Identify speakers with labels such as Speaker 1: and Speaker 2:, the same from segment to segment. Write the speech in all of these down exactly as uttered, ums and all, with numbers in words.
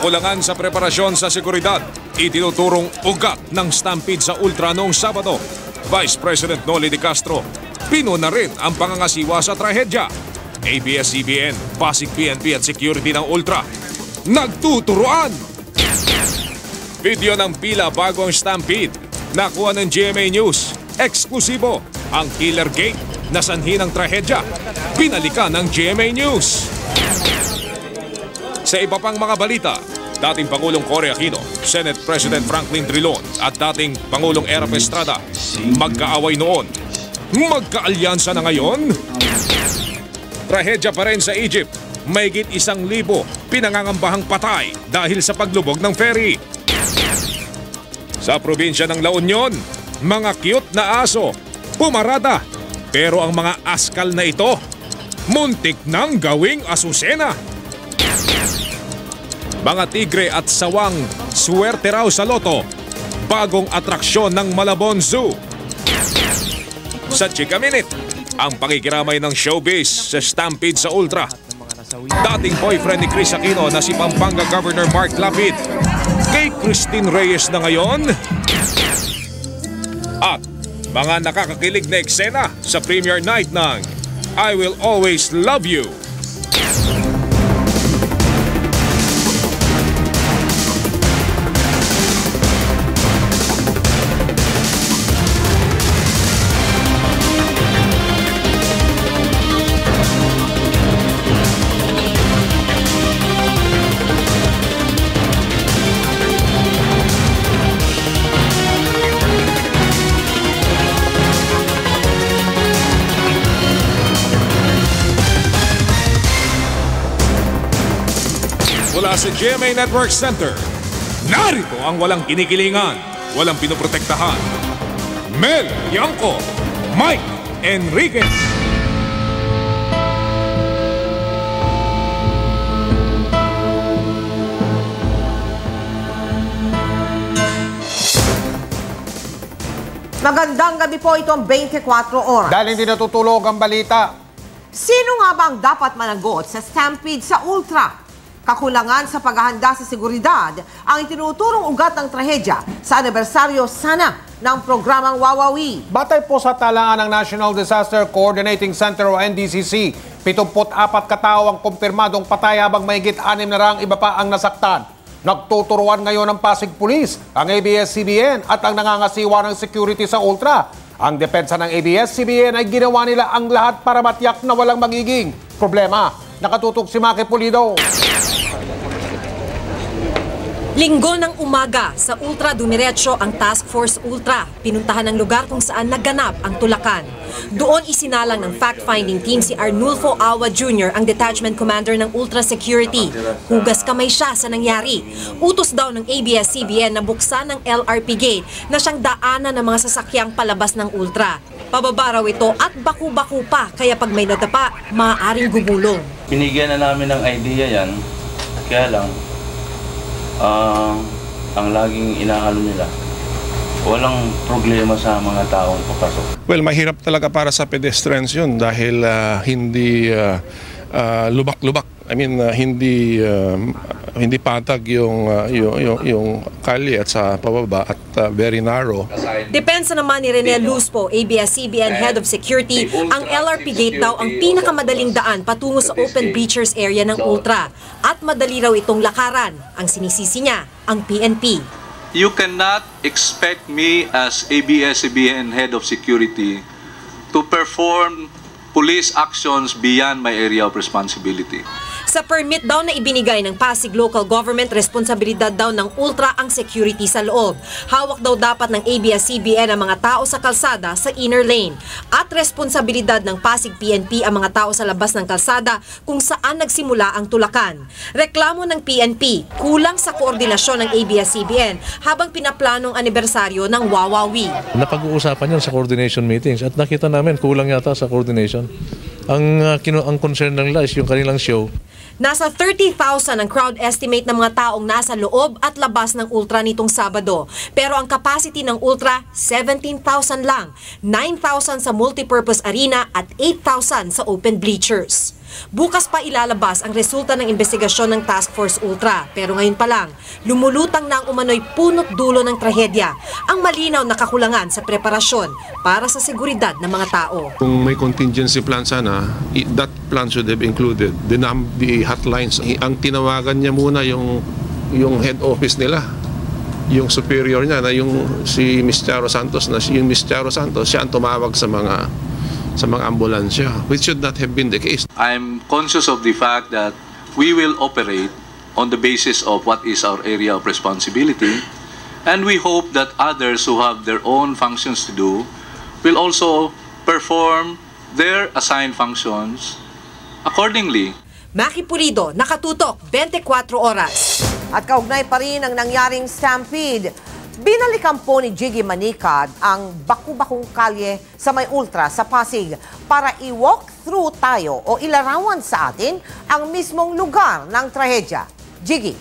Speaker 1: Kakulangan sa preparasyon sa seguridad, itinuturong ugat ng stampede sa Ultra noong Sabado. Vice President Noli de Castro, pino na rin ang pangangasiwa sa trahedya. A B S C B N, Pasig P N P at security ng Ultra nagtuturuan. Video ng pila bago ang stampede, nakuha ng G M A News. Eksklusibo ang killer gate na sanhi ng trahedya, pinalikan ng G M A News. Sa iba pang mga balita, dating Pangulong Cory Aquino, Senate President Franklin Drilon at dating Pangulong Erap Estrada magkaaway noon. Magkaalyansa na ngayon? Trahedya pa rin sa Egypt. Mahigit isang libo pinangangambahang patay dahil sa paglubog ng ferry. Sa probinsya ng La Union, mga cute na aso pumarada. Pero ang mga askal na ito, muntik nang gawing asusena. Mga tigre at sawang swerte raw sa loto. Bagong atraksyon ng Malabon Zoo. Sa Chika Minute, ang pakikiramay ng showbiz sa stampede sa Ultra. Dating boyfriend ni Chris Aquino na si Pampanga Governor Mark Lapid, kay Christine Reyes na ngayon. At mga nakakakilig na eksena sa premiere night ng I Will Always Love You. Mula sa G M A Network Center, narito ang walang kinikilingan, walang pinoprotektahan. Mel Yanko, Mike Enriquez.
Speaker 2: Magandang gabi po, itong twenty-four oras.
Speaker 3: Dahil hindi natutulog ang balita.
Speaker 2: Sino nga ba ang dapat managot sa stampede sa Ultra? Kakulangan sa paghahanda sa seguridad ang itinuturong ugat ng trahedya sa anibersaryo sana ng programang Wawawi.
Speaker 3: Batay po sa talaan ng National Disaster Coordinating Center o N D C C, pituput apat katao ang kumpirmadong patay habang mahigit anim na rang iba pa ang nasaktan. Nagtuturuan ngayon ng Pasig Police, ang A B S C B N at ang nangangasiwa ng security sa Ultra. Ang depensa ng A B S C B N ay ginawa nila ang lahat para matiyak na walang magiging problema. Nakatutok si Maki Pulido.
Speaker 4: Linggo ng umaga, sa Ultra dumiretso ang Task Force Ultra. Pinuntahan ang lugar kung saan naganap ang tulakan. Doon isinalang ng fact-finding team si Arnulfo Awa Junior, ang detachment commander ng Ultra Security. Hugas kamay siya sa nangyari. Utos daw ng A B S C B N na buksan ng L R P gate na siyang daanan ng mga sasakyang palabas ng Ultra. Pababa raw ito at baku-baku pa, kaya pag may nadapa, maaaring gumulong.
Speaker 5: Binigyan na namin ng idea yan, kaya lang, Uh, ang laging inaano nila, walang problema sa mga taong papasok.
Speaker 6: Well, mahirap talaga para sa pedestrians yun dahil uh, hindi uh, uh, lubak-lubak. I mean, uh, hindi uh, hindi patag yung, uh, yung, yung, yung kalye at sa pababa at uh, very narrow.
Speaker 4: Depensa naman ni Rene Luzpo, A B S C B N Head of Security, ang L R P gate daw ang pinakamadaling daan patungo sa open bleachers area ng Ultra. At madali raw itong lakaran. Ang sinisisi niya, ang P N P.
Speaker 7: You cannot expect me as A B S C B N Head of Security to perform police actions beyond my area of responsibility.
Speaker 4: Sa permit daw na ibinigay ng Pasig Local Government, responsibilidad daw ng Ultra ang security sa loob. Hawak daw dapat ng A B S C B N ang mga tao sa kalsada sa inner lane. At responsibilidad ng Pasig P N P ang mga tao sa labas ng kalsada kung saan nagsimula ang tulakan. Reklamo ng P N P, kulang sa koordinasyon ng A B S C B N habang pinaplanong anibersaryo ng Wawawi.
Speaker 8: Napag-uusapan yan sa coordination meetings at nakita namin kulang yata sa coordination. Ang, uh, kino, ang concern ng nila is yung kanilang show.
Speaker 4: Nasa thirty thousand ang crowd estimate ng mga taong nasa loob at labas ng Ultra nitong Sabado. Pero ang capacity ng Ultra, seventeen thousand lang. nine thousand sa multipurpose arena at eight thousand sa open bleachers. Bukas pa ilalabas ang resulta ng investigasyon ng Task Force Ultra. Pero ngayon pa lang, lumulutang na ang umano'y punot dulo ng trahedya. Ang malinaw na kakulangan sa preparasyon para sa seguridad ng mga tao.
Speaker 6: Kung may contingency plan sana, i- that plan should have included the, num- the hotlines. I- Ang tinawagan niya muna yung, yung head office nila, yung superior niya na yung si Miz Charo Santos, na si yung Miz Charo Santos, siya ang tumawag sa mga sa mga ambulansya, which should not have been the case.
Speaker 7: I'm conscious of the fact that we will operate on the basis of what is our area of responsibility, and we hope that others who have their own functions to do will also perform their assigned functions accordingly.
Speaker 4: Maki Pulido, Nakatutok, twenty-four oras.
Speaker 2: At kaugnay pa rin ang nangyaring stampede. Binalikan po ni Jiggy Manicad ang baku-bakong kalye sa May Ultra sa Pasig para i-walk through tayo o ilarawan sa atin ang mismong lugar ng trahedya. Jiggy.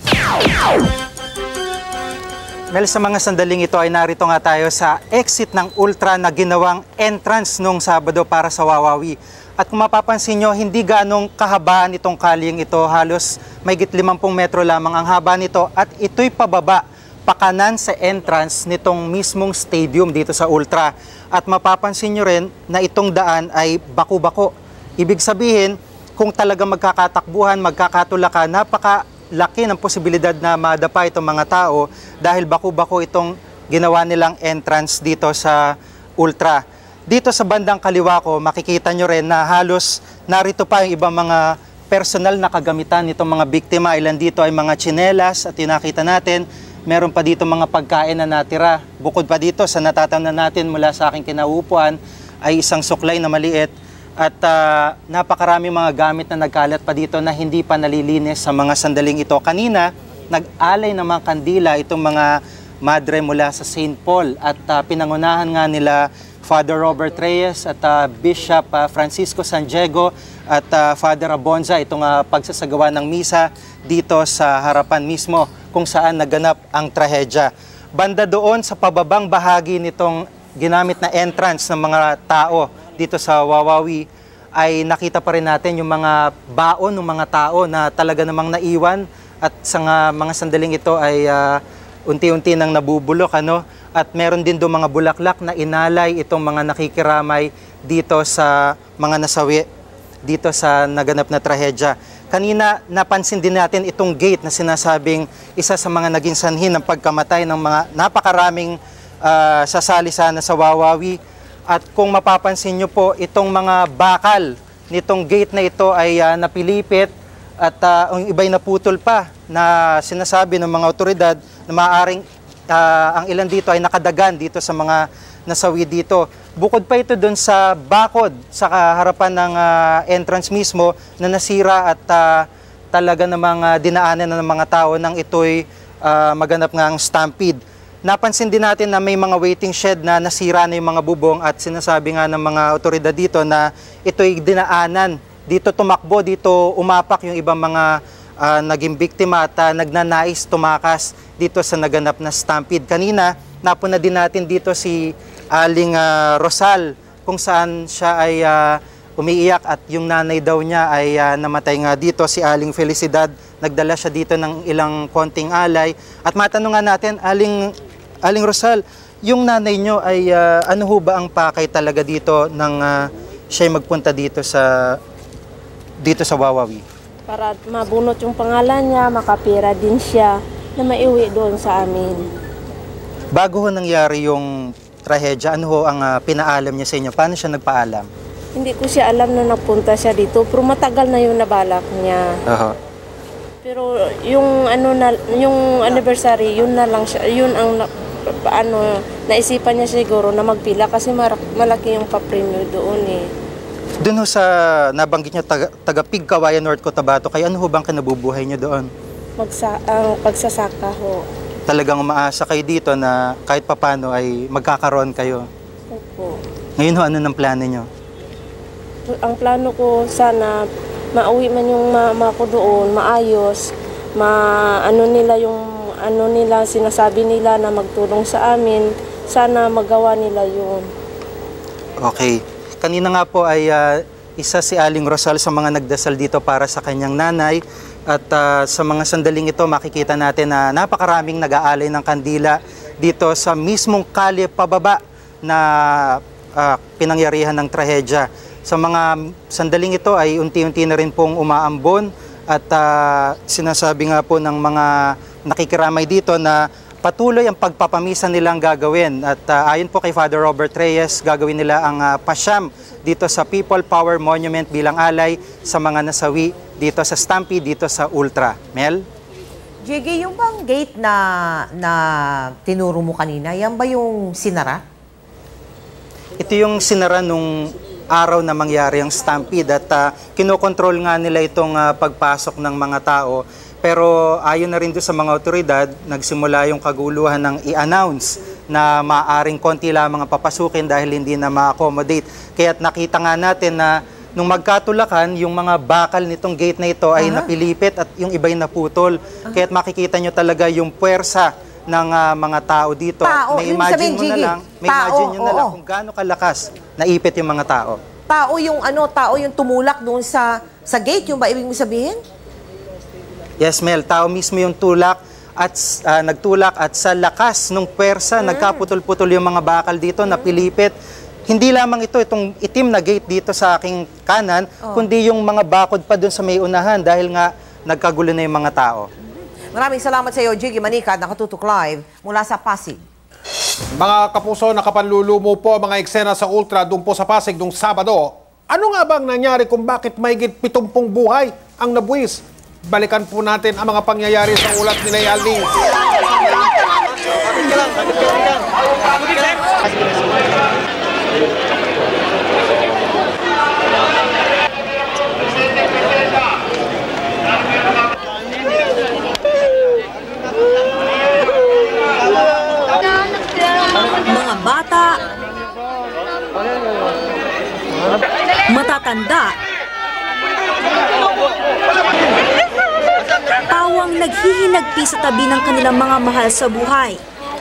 Speaker 9: Mel, sa mga sandaling ito ay narito nga tayo sa exit ng Ultra na ginawang entrance nung Sabado para sa Wawawi. At kung mapapansin nyo, hindi ganong kahabaan itong kalyeng ito. Halos may git limampung metro lamang ang haba nito. At ito'y pababa, pakanan sa entrance nitong mismong stadium dito sa Ultra. At mapapansin nyo rin na itong daan ay baku-bako. Ibig sabihin, kung talaga magkakatakbuhan, magkakatulakan, napakalaki ng posibilidad na madapa itong mga tao dahil baku-bako itong ginawa nilang entrance dito sa Ultra. Dito sa bandang kaliwa ko, makikita nyo rin na halos narito pa yung ibang mga personal na kagamitan nitong mga biktima. Ilan dito ay mga tsinelas at tinakita natin. Meron pa dito mga pagkain na natira. Bukod pa dito sa natatanda natin mula sa aking kinaupuan ay isang suklay na maliit. At uh, napakarami mga gamit na nagkalat pa dito na hindi pa nalilinis sa mga sandaling ito. Kanina, nag-alay ng mga kandila itong mga madre mula sa Saint Paul. At uh, pinangunahan nga nila Father Robert Reyes at uh, Bishop uh, Francisco San Diego at uh, Father Abonza itong uh, pagsasagawa ng misa dito sa harapan mismo kung saan naganap ang trahedya. Banda doon sa pababang bahagi nitong ginamit na entrance ng mga tao dito sa Wawawi ay nakita pa rin natin yung mga baon ng mga tao na talaga namang naiwan at sa uh, mga sandaling ito ay uh, unti-unti nang nabubulok, ano? At meron din doon mga bulaklak na inalay itong mga nakikiramay dito sa mga nasawi, dito sa naganap na trahedya. Kanina, napansin din natin itong gate na sinasabing isa sa mga naging sanhi ng pagkamatay ng mga napakaraming uh, sasali sana sa Wawawi. At kung mapapansin nyo po, itong mga bakal nitong gate na ito ay uh, napilipit at uh, ang iba'y naputol pa na sinasabi ng mga otoridad na maaaring uh, ang ilan dito ay nakadagan dito sa mga nasawi dito. Bukod pa ito dun sa bakod sa harapan ng uh, entrance mismo na nasira at uh, talaga namang uh, dinaanan ng mga tao nang ito'y uh, maganap nga ang stampede. Napansin din natin na may mga waiting shed na nasira na yung mga bubong at sinasabi nga ng mga otoridad dito na ito'y dinaanan. Dito tumakbo, dito umapak yung ibang mga uh, naging biktima at uh, nagnanais tumakas dito sa naganap na stampede. Kanina, napuna din natin dito si Aling uh, Rosal kung saan siya ay uh, umiiyak at yung nanay daw niya ay uh, namatay nga dito, si Aling Felicidad. Nagdala siya dito ng ilang konting alay. At matanong nga natin, Aling, Aling Rosal, yung nanay nyo ay uh, ano ho ba ang pakay talaga dito nang uh, siya ay magpunta dito sa, dito sa Wawawi?
Speaker 10: Para mabunot yung pangalan niya, makapira din siya na maiuwi doon sa amin.
Speaker 9: Bago ho nangyari yung trahedya, ano ho ang uh, pinaalam niya sa inyo? Paano siya nagpaalam?
Speaker 10: Hindi ko siya alam na nagpunta siya dito, pero matagal na yung nabalak niya.
Speaker 9: Uh-huh.
Speaker 10: Pero yung ano na yung anniversary, yun na lang siya, yun ang ano naisipan niya siguro na magpila kasi malaki yung pa-premium doon eh.
Speaker 9: Doon ho sa nabanggit niyo taga, taga Pigkawayan, North Cotabato, kaya ano ho bang kinabubuhay niyo doon?
Speaker 10: Magsa ang pagsasaka ho.
Speaker 9: Talagang umaasa kayo dito na kahit papano ay magkakaroon kayo.
Speaker 10: Opo.
Speaker 9: Ngayon ho, ano ng plano nyo?
Speaker 10: Ang plano ko sana mauwi man yung mama ko doon, maayos, ma ano nila yung ano nila sinasabi nila na magtulong sa amin, sana magawa nila yun.
Speaker 9: Okay. Kanina nga po ay uh, Isa si Aling Rosal sa mga nagdasal dito para sa kanyang nanay. At uh, sa mga sandaling ito, makikita natin na napakaraming nag-aalay ng kandila dito sa mismong kalye pababa na uh, pinangyarihan ng trahedya. Sa mga sandaling ito ay unti-unti na rin pong umaambon at uh, sinasabi nga po ng mga nakikiramay dito na patuloy ang pagpapamisa nilang gagawin. At uh, ayon po kay Father Robert Reyes, gagawin nila ang uh, pasyam dito sa People Power Monument bilang alay sa mga nasawi dito sa Stampede, dito sa Ultra. Mel?
Speaker 2: J G, yung bang gate na, na tinuro mo kanina, yan ba yung sinara?
Speaker 9: Ito yung sinara nung araw na mangyari ang Stampede at uh, kinokontrol nga nila itong uh, pagpasok ng mga tao. Pero ayon na rin doon sa mga otoridad, nagsimula yung kaguluhan ng i-announce na maaaring konti lamang ang papasukin dahil hindi na ma-accommodate. Kaya't nakita nga natin na nung magkatulakan, yung mga bakal nitong gate na ito ay uh-huh. napilipit at yung iba'y naputol. Uh-huh. Kaya't makikita nyo talaga yung puwersa ng uh, mga tao dito.
Speaker 2: Tao,
Speaker 9: may imagine mo na lang, may
Speaker 2: tao,
Speaker 9: imagine nyo na
Speaker 2: oo.
Speaker 9: lang kung gaano kalakas naipit yung mga tao.
Speaker 2: Tao yung ano, tao yung tumulak doon sa sa gate, yung ba ibig mo sabihin?
Speaker 9: Yes, Mel, tao mismo yung tulak at uh, nagtulak at sa lakas ng puwersa, mm. nagkaputol-putol yung mga bakal dito, mm. napilipit. Hindi lamang ito, itong itim na gate dito sa aking kanan, oh. kundi yung mga bakod pa dun sa may unahan dahil nga nagkagulo na yung mga tao.
Speaker 2: Maraming salamat sa iyo, Jiggy Manica, nakatutok live mula sa Pasig.
Speaker 3: Mga kapuso, nakapanlulumo po mga eksena sa Ultra doon po sa Pasig noong Sabado. Ano nga bang nangyari kung bakit mahigit pitumpung buhay ang nabuwis? Balikan po natin ang mga pangyayari sa ulat ni Nayaldi.
Speaker 4: Mga bata, matatanda, tawang naghihinagpi sa tabi ng kanilang mga mahal sa buhay.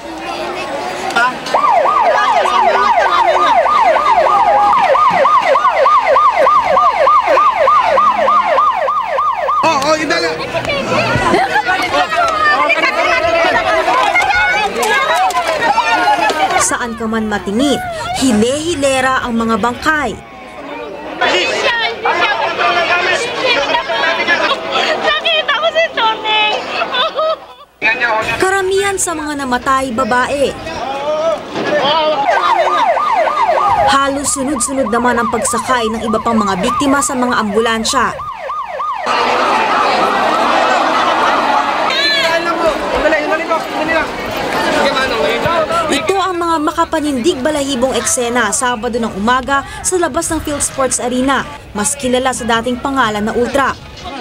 Speaker 6: Oh, oh, idala.
Speaker 4: Saan ka man matingin, hile-hilera ang mga bangkay.
Speaker 11: Nakita ko si Tony.
Speaker 4: Karamihan sa mga namatay babae. Halos sunod-sunod naman ang pagsakay ng iba pang mga biktima sa mga ambulansya. Ito ang mga makapanindig balahibong eksena Sabado ng umaga sa labas ng Field Sports Arena, mas kilala sa dating pangalan na Ultra.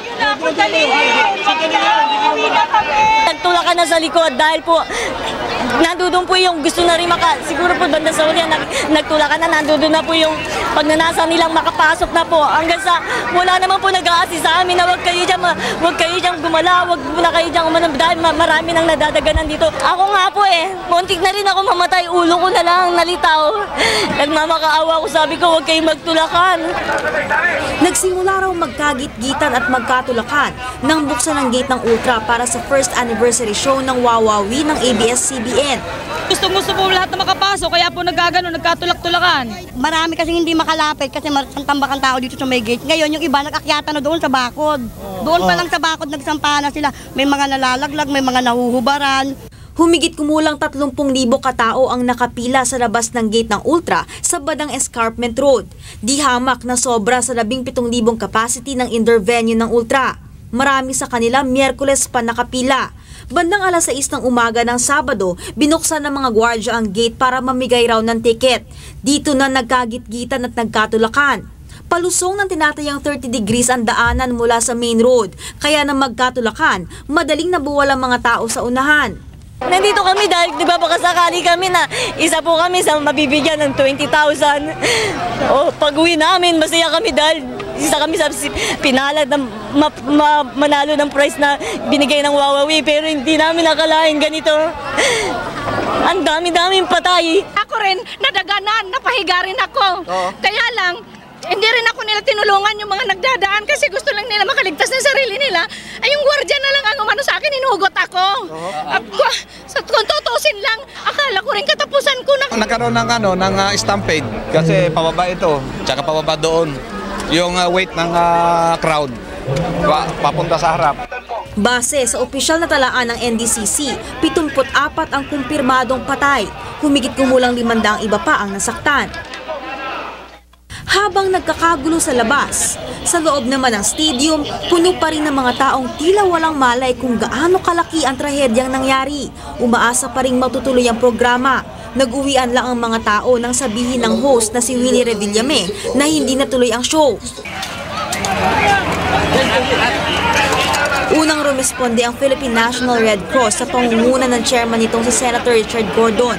Speaker 11: Nagtulakan na sa likod dahil po nandudun po yung gusto na rin maka, siguro po banda sa uli, nag, nagtulakan na, nandudun na po yung pagnanasa nilang makapasok na po. Hanggang sa wala naman po nag-a-assist sa amin na wag kayo dyan, wag kayo dyan gumala, wag muna kayo dyan umanap dahil marami nang nadadaganan dito. Ako nga po eh, muntik na rin ako mamatay, ulo ko na lang nalitaw. Nagmamakaawa ko, sabi ko wag kayo magtulakan.
Speaker 4: Nagsimula raw magkagit-gitan at magkatulakan nang buksan ang gate ng Ultra para sa first anniversary show ng Wawawi ng A B S C B N.
Speaker 12: Gustong-gusto po lahat na makapasok, kaya po nagkagano, nagkatulak-tulakan. Marami kasi hindi makalapit kasi tambak ang tao dito sa may gate. Ngayon yung iba nag-akyata na doon sa bakod. Doon pa lang sa bakod nagsampa na sila. May mga nalalaglag, may mga nahuhubaran.
Speaker 4: Humigit kumulang tatlumpung libo katao ang nakapila sa labas ng gate ng Ultra sa Badang Escarpment Road. Di hamak na sobra sa labing pitong libong capacity ng indoor venue ng Ultra. Marami sa kanila Miyerkules pa nakapila. Bandang alas sais ng umaga ng Sabado, binuksan ng mga gwardya ang gate para mamigay raw ng tiket. Dito na nagkagit-gitan at nagkatulakan. Palusong ng tinatayang thirty degrees ang daanan mula sa main road, kaya nang magkatulakan, madaling nabuwal ang mga tao sa unahan.
Speaker 11: Nandito kami dahil nagbabakasakali kami na isa po kami sa mabibigyan ng twenty thousand. O pag-uwi namin, masaya kami dahil isa kami sa pinalad na ma ma manalo ng prize na binigay ng Wawawi, pero hindi namin nakalain ganito. Ang dami-daming patay.
Speaker 12: Ako rin, nadaganan, napahiga rin ako. Oh. Kaya lang,
Speaker 13: Hindi rin ako nila tinulungan yung mga nagdadaan kasi gusto lang nila makaligtas ng sarili nila. Ay yung gwardiya na lang ang umano sa akin, inugot ako. At, sa kung tutusin lang, akala ko rin katapusan ko na.
Speaker 14: Nagkaroon ng, ano, ng uh, stampede kasi pababa ito, tsaka pababa doon. Yung uh, weight ng uh, crowd, papunta sa harap.
Speaker 4: Base sa opisyal na talaan ng N D C C, pitungput apat ang kumpirmadong patay. Humigit kumulang limandang iba pa ang nasaktan. Habang nagkakagulo sa labas, sa loob naman ng stadium, puno pa rin ng mga taong tila walang malay kung gaano kalaki ang trahedyang nangyari. Umaasa pa rin matutuloy ang programa. Nag-uwian lang ang mga tao nang sabihin ng host na si Willie Revillame na hindi natuloy ang show. Unang rumesponde ang Philippine National Red Cross sa pangunguna ng chairman nitong si Senator Richard Gordon.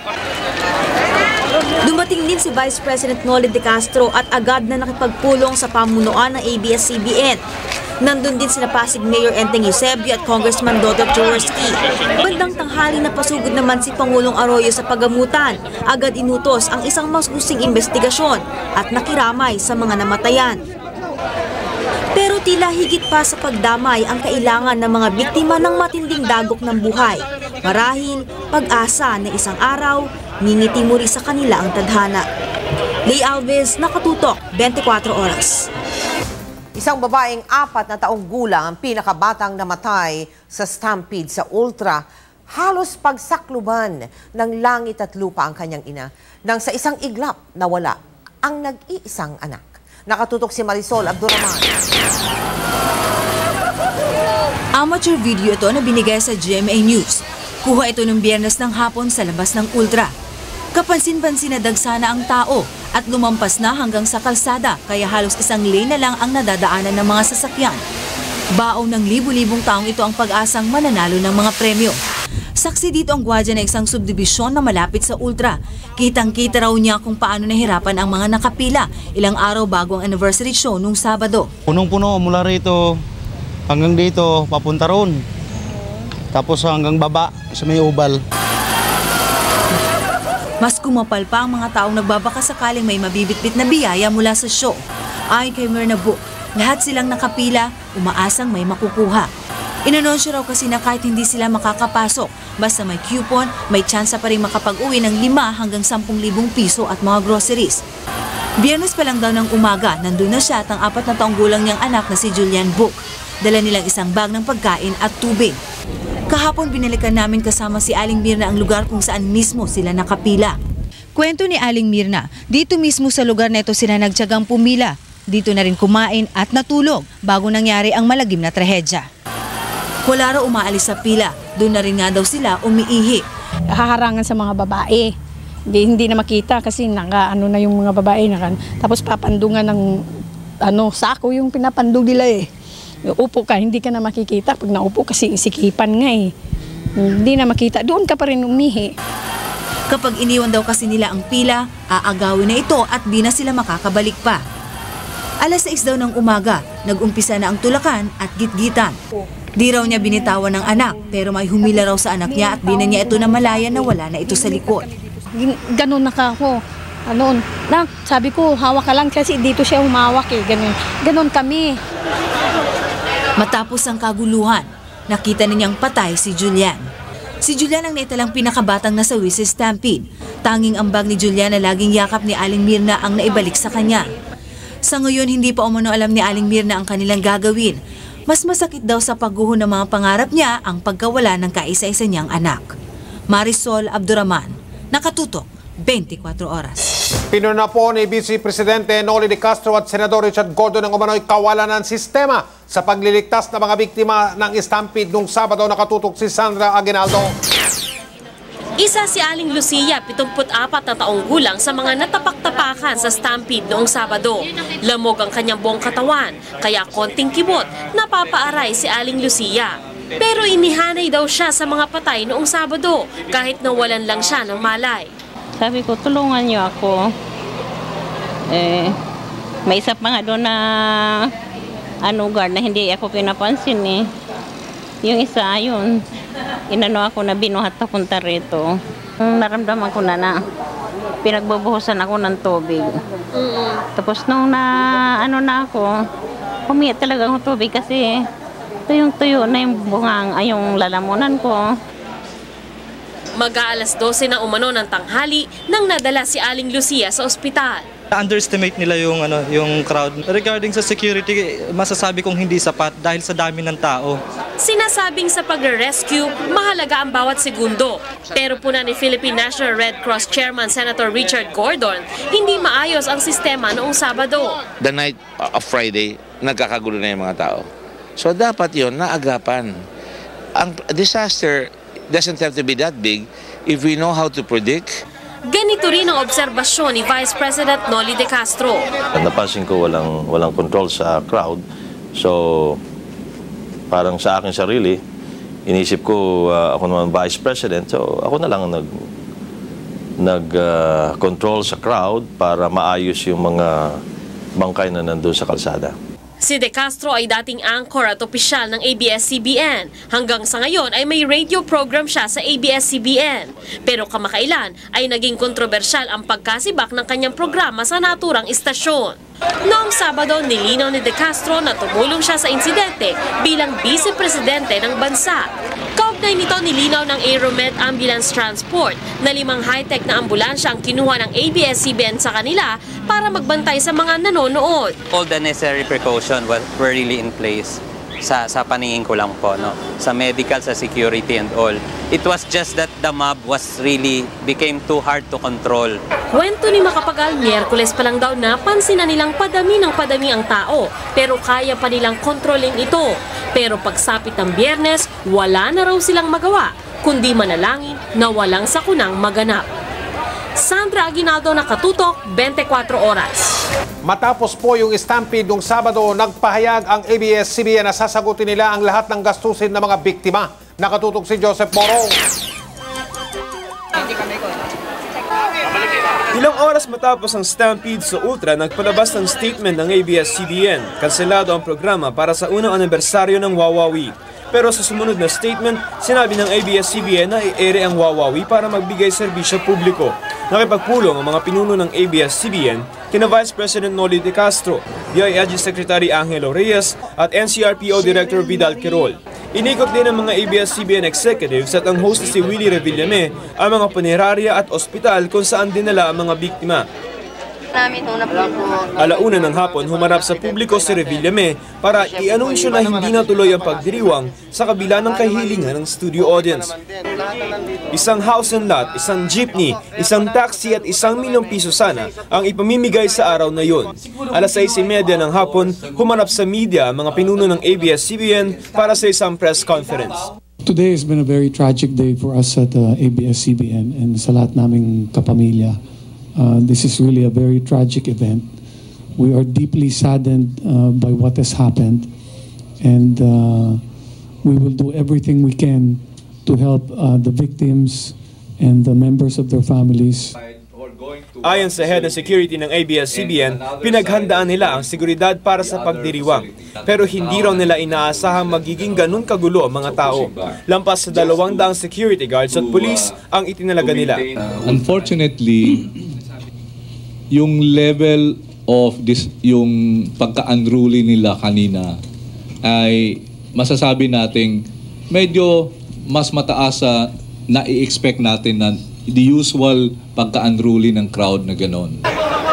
Speaker 4: Dumating din si Vice President Noli De Castro at agad na nakipagpulong sa pamunuan ng A B S C B N. Nandun din sina Pasig Mayor Enteng Eusebio at Congressman Dodot Jaworski. Bandang tanghali na pasugod naman si Pangulong Arroyo sa pagamutan. Agad inutos ang isang mas gusing investigasyon at nakiramay sa mga namatayan. Pero tila higit pa sa pagdamay ang kailangan ng mga biktima ng matinding dagok ng buhay. Marahil, pag-asa na isang araw, ngingiti muli sa kanila ang tadhana. Leigh Alves, Nakatutok, twenty-four oras.
Speaker 2: Isang babaeng apat na taong gulang ang pinakabatang namatay sa stampede sa Ultra. Halos pagsakluban ng langit at lupa ang kanyang ina nang sa isang iglap nawala ang nag-iisang anak. Nakatutok si Marisol Abduraman.
Speaker 15: Amateur video ito na binigay sa G M A News. Kuha ito ng Biyernes ng hapon sa labas ng Ultra. Kapansin-pansin na dagsana ang tao at lumampas na hanggang sa kalsada kaya halos isang lane na lang ang nadadaanan ng mga sasakyan. Baon ng libu-libong taong ito ang pag-asang mananalo ng mga premyo. Saksi dito ang gwardiya ng isang subdibisyon na malapit sa Ultra. Kitang-kita raw niya kung paano nahirapan ang mga nakapila ilang araw bago ang anniversary show nung Sabado.
Speaker 16: Punong-puno mula rito hanggang dito papunta roon. Tapos hanggang baba sa may ubal.
Speaker 15: Mas kumapal pa ang mga taong nagbabaka sakaling may mabibitbit na biyaya mula sa show. Ayon kay Myrna Book, lahat silang nakapila, umaasang may makukuha. Inanunsyo raw kasi na kahit hindi sila makakapasok, basta may coupon, may tsansa pa rin makapag-uwi ng lima hanggang sampung libong piso at mga groceries. Biyernes pa lang daw ng umaga, nandun na siya at ang apat na taong gulang niyang anak na si Julian Book. Dala nilang isang bag ng pagkain at tubig. Kahapon binalikan namin kasama si Aling Mirna ang lugar kung saan mismo sila nakapila. Kwento ni Aling Mirna, dito mismo sa lugar na ito sila nagtiyagang pumila. Dito na rin kumain at natulog bago nangyari ang malagim na trahedya. Wala raw umaalis sa pila, doon na rin nga daw sila umiihi.
Speaker 17: Haharangan sa mga babae, hindi, hindi na makita kasi naka, ano na yung mga babae. Naka, tapos papandungan ng ano, sako yung pinapandong nila eh. Upo ka, hindi ka na makikita. Pag naupo kasi isikipan nga eh. Hindi na makita, doon ka pa rin umihi.
Speaker 15: Kapag iniwan daw kasi nila ang pila, aagawin na ito at di na sila makakabalik pa. Alas sais daw ng umaga, nag-umpisa na ang tulakan at gitgitan. Di raw niya binitawan ng anak, pero may humila raw sa anak niya at di na niya ito namalaya na wala na ito sa likod.
Speaker 17: Ganon na ka ako. Ano, na, sabi ko, hawak ka lang kasi dito siya humawak eh. Ganon, ganon kami.
Speaker 15: Matapos ang kaguluhan, nakita na niyang patay si Julian. Si Julian ang naitalang pinakabatang nasawi sa stampede. Tanging ambag ni Julian na laging yakap ni Aling Mirna ang naibalik sa kanya. Sa ngayon, hindi pa umano alam ni Aling Mirna ang kanilang gagawin. Mas masakit daw sa pagguho ng mga pangarap niya ang pagkawala ng kaisa-isa niyang anak. Marisol Abduraman, Nakatutok, twenty-four oras.
Speaker 3: Pinuna po ni Vice Presidente Noli De Castro at Senador Richard Gordon ang umano'y kawalan ng sistema sa pagliligtas ng mga biktima ng stampede nung Sabado. Nakatutok si Sandra Aguinaldo.
Speaker 18: Isa si Aling Lucia, pitungput-apat na taong gulang sa mga natapak-tapakan sa stampede noong Sabado. Lamog ang kanyang buong katawan, kaya konting kibot, napapaaray si Aling Lucia. Pero inihanay daw siya sa mga patay noong Sabado, kahit nawalan lang siya ng malay.
Speaker 19: Sabi ko, tulungan niyo ako. Eh, may isa pa nga doon na ano, guard na hindi ako pinapansin eh. Yung isa, yun. Inano ako na binuhat papunta rito. Naramdaman ko na na pinagbubuhusan ako ng tubig. Tapos nung na, ano na ako, humiyak talaga ako tubig kasi tuyong-tuyo na yung bungang, ay yung lalamunan ko.
Speaker 18: Mag-aalas dose na umano ng tanghali nang nadala si Aling Lucia sa ospital.
Speaker 20: Underestimate nila yung ano, yung crowd. Regarding sa security, masasabi kong hindi sapat dahil sa dami ng tao.
Speaker 18: Sinasabing sa pagre-rescue, mahalaga ang bawat segundo. Pero puna ni Philippine National Red Cross Chairman Senator Richard Gordon, hindi maayos ang sistema noong Sabado.
Speaker 21: The night of Friday, nagkakagulo na yung mga tao. So dapat yon naagapan. Ang disaster doesn't have to be that big if we know how to predict.
Speaker 18: Ganito rin ang obserbasyon ni Vice President Noli De Castro.
Speaker 22: Napansin ko walang, walang control sa crowd. So, parang sa aking sarili, inisip ko uh, ako naman Vice President. So, ako na lang nag, nag-control uh, sa crowd para maayos yung mga bangkay na nandun sa kalsada.
Speaker 18: Si De Castro ay dating anchor at opisyal ng A B S C B N. Hanggang sa ngayon ay may radio program siya sa A B S C B N. Pero kamakailan ay naging kontrobersyal ang pagkasibak ng kanyang programa sa naturang istasyon. Noong Sabado, nilinaw ni De Castro na tumulong siya sa insidente bilang vice-presidente ng bansa. Kaugnay nito, nilinaw ng Aeromed Ambulance Transport na limang high-tech na ambulansya ang kinuha ng A B S C B N sa kanila para magbantay sa mga nanonood.
Speaker 23: All the necessary precautions were really in place. Sa, sa paningin ko lang po, no? Sa medical, sa security and all. It was just that the mob was really became too hard to control.
Speaker 18: Kwento ni Macapagal, Miyerkules pa lang daw napansin na nilang padami ng padami ang tao, pero kaya pa nilang kontrolin ito. Pero pagsapit ng Biyernes, wala na raw silang magawa, kundi manalangin na walang sakunang maganap. Sandra Aguinaldo, Nakatutok, twenty-four oras.
Speaker 3: Matapos po yung stampede nung Sabado, nagpahayag ang A B S C B N na sasagutin nila ang lahat ng gastusin ng mga biktima. Nakatutok si Joseph Morong.
Speaker 24: Ilang oras matapos ang stampede sa Ultra, nagpalabas ng statement ng A B S C B N. Kanselado ang programa para sa unang anibersaryo ng Wawawi. Pero sa sumunod na statement, sinabi ng A B S C B N na i-ere ang Wawawi para magbigay serbisyo publiko. Nakipagpulong ang mga pinuno ng A B S C B N kina Vice President Noli De Castro, D I L G Secretary Angelo Reyes at N C R P O Director Vidal Querol. Inikot din ng mga A B S C B N executives at ang host si Willie Revillame ang mga punerarya at ospital kung saan dinala ang mga biktima. Alauna ng hapon, humarap sa publiko si Revillame para i-anunsyo na hindi na tuloy ang pagdiriwang sa kabila ng kahilingan ng studio audience. Isang house and lot, isang jeepney, isang taxi at isang milyong piso sana ang ipamimigay sa araw na yun. Alas sais trenta ng hapon, humarap sa media ang mga pinuno ng A B S C B N para sa isang press conference.
Speaker 25: Today has been a very tragic day for us at uh, A B S C B N and sa lahat naming kapamilya. Uh, this is really a very tragic event. We are deeply saddened uh, by what has happened, and uh, we will do everything we can to help uh, the victims and the members of their families.
Speaker 24: Ayon sa head ng security ng A B S C B N, pinaghandaan nila ang seguridad para sa pagdiriwang. Pero hindi raw nila inaasahang magiging ganun kagulo ang mga tao. Lampas sa dalawang daang security guards at police ang itinalaga nila.
Speaker 26: Unfortunately, yung level of this, yung pagka-unruly nila kanina ay masasabi nating medyo mas mataas sa na-i-expect natin na the usual pagka-unruly ng crowd na gano'n.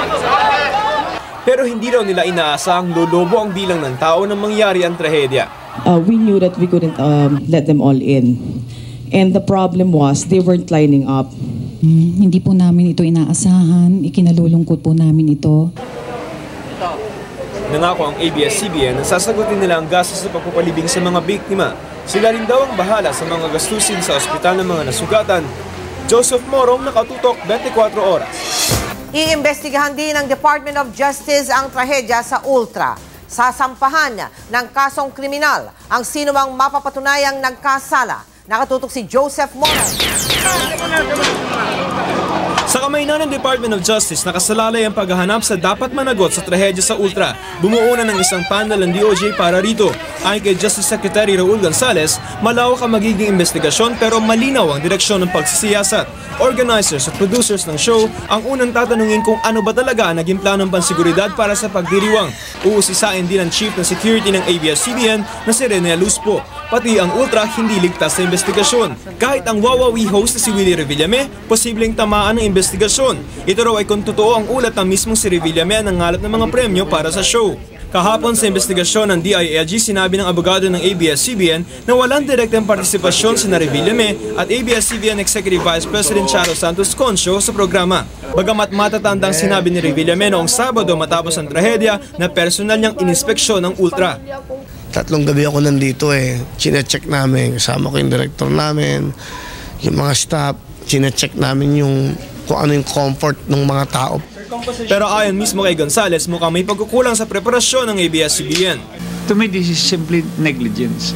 Speaker 24: Pero hindi raw nila inaasahang lolobo ang bilang ng tao nang mangyari ang trahedya.
Speaker 27: Uh, we knew that we couldn't um, let them all in. And the problem was they weren't lining up.
Speaker 28: Hmm, hindi po namin ito inaasahan, ikinalulungkot po namin ito.
Speaker 24: Nangako ang A B S C B N na sasagutin nila ang gastos sa pagpapalibing sa mga biktima. Sila rin daw ang bahala sa mga gastusin sa ospital ng mga nasugatan. Joseph Morong, Nakatutok, twenty-four oras.
Speaker 2: Iimbestigahan din ng Department of Justice ang trahedya sa Ultra. Sasampahan ng kasong kriminal ang sinumang mapapatunayang nagkasala. Nakatutok si Joseph Morong.
Speaker 24: Sa Sa kamay na ng Department of Justice, nakasalalay ang paghahanap sa dapat managot sa trahedya sa Ultra. Bumuo na ng isang panel ng D O J para rito. Ayon kay Justice Secretary Raul Gonzales, malawak ang magiging investigasyon pero malinaw ang direksyon ng pagsisiyasat. Organizers at producers ng show ang unang tatanungin kung ano ba talaga ang naging planong pansiguridad para sa pagdiriwang. Uusisain din ang Chief ng Security ng A B S C B N na si Rene Aluspo. Pati ang Ultra hindi ligtas sa investigasyon. Kahit ang Wawawi host na si Willie Revillame, posibleng tamaan ng investigasyon. Ito raw ay kung totoo ang ulat ng mismong si Revillame ang nangalap ng mga premyo para sa show. Kahapon sa investigasyon ng D I L G, sinabi ng abogado ng A B S C B N na walang direktang partisipasyon si Revillame at A B S C B N Executive Vice President Charo Santos Concho sa programa. Bagamat matatandang sinabi ni Revillame noong Sabado matapos ang trahedya na personal niyang ininspeksyon ng Ultra.
Speaker 1: Tatlong gabi ako nandito eh. Chine-check namin. Kasama ko yung director namin, yung mga staff. Chine-check namin yung kung ano yung comfort ng mga tao.
Speaker 24: Pero ayon mismo kay Gonzales, mukhang may pagkukulang sa preparasyon ng A B S C B N.
Speaker 5: To me, this is simply negligence.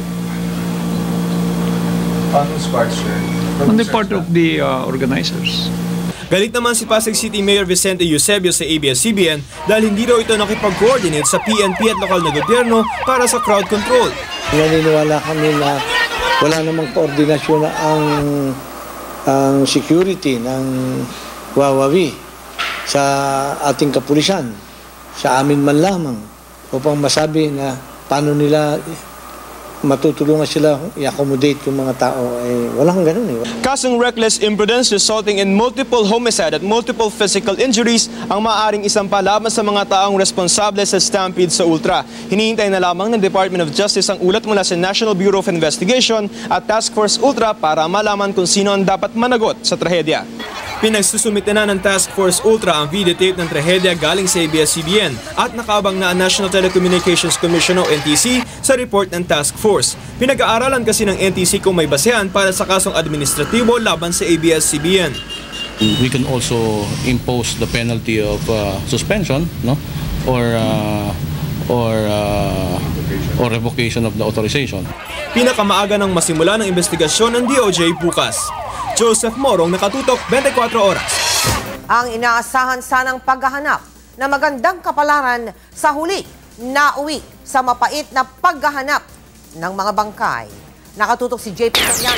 Speaker 24: On whose part, sir?
Speaker 5: On the part of the uh, organizers.
Speaker 24: Galit naman si Pasig City Mayor Vicente Eusebio sa A B S C B N dahil hindi daw ito nakipag-coordinate sa P N P at lokal na gobyerno para sa crowd control.
Speaker 6: Naniniwala kami na wala namang koordinasyon na ang, ang security ng Wawawi sa ating kapulisan, sa amin man lamang, upang masabi na paano nila matutulungan sila i-accommodate yung mga tao, eh walang ganun eh.
Speaker 24: Kasong reckless imprudence resulting in multiple homicide at multiple physical injuries ang maaaring isampa laban sa mga taong responsable sa stampede sa Ultra. Hinihintay na lamang ng Department of Justice ang ulat mula sa National Bureau of Investigation at Task Force Ultra para malaman kung sino ang dapat managot sa trahedya. Pinagsusumite na ng Task Force Ultra ang videotape ng trahedya galing sa A B S C B N at nakaabang na ang National Telecommunications Commission o N T C sa report ng Task Force. Pinag-aaralan kasi ng N T C kung may basehan para sa kasong administratibo laban sa A B S C B N.
Speaker 7: We can also impose the penalty of uh, suspension, no, or uh, or uh, or revocation of the authorization.
Speaker 24: Pinakamaaga ng masimula ng investigasyon ng D O J bukas. Joseph Morong, Nakatutok, twenty-four oras.
Speaker 2: Ang inaasahan sanang paghahanap na magandang kapalaran sa huli na uwi sa mapait na paghahanap ng mga bangkay. Nakatutok si J P Soriano.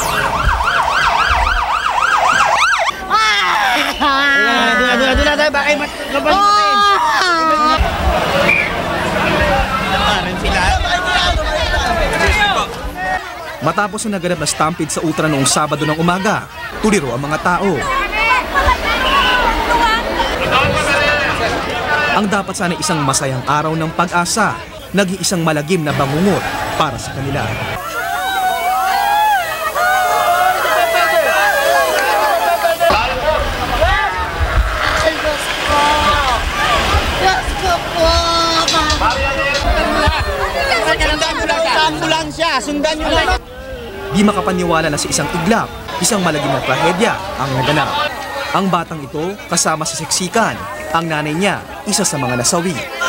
Speaker 6: Doon na, doon na, doon na tayo. Bakit labas natin?
Speaker 8: Matapos na naganap na stampede sa Ultra noong Sabado ng umaga, tuliro ang mga tao. Ang dapat sana isang masayang araw ng pag-asa, naging isang malagim na bangungot para sa kanila.
Speaker 6: Ambulansya, sundan nyo lang.
Speaker 8: Di makapaniwala na sa isang iglap, isang malagim na trahedya ang naganap. Ang batang ito kasama sa siksikan, ang nanay niya isa sa mga nasawi.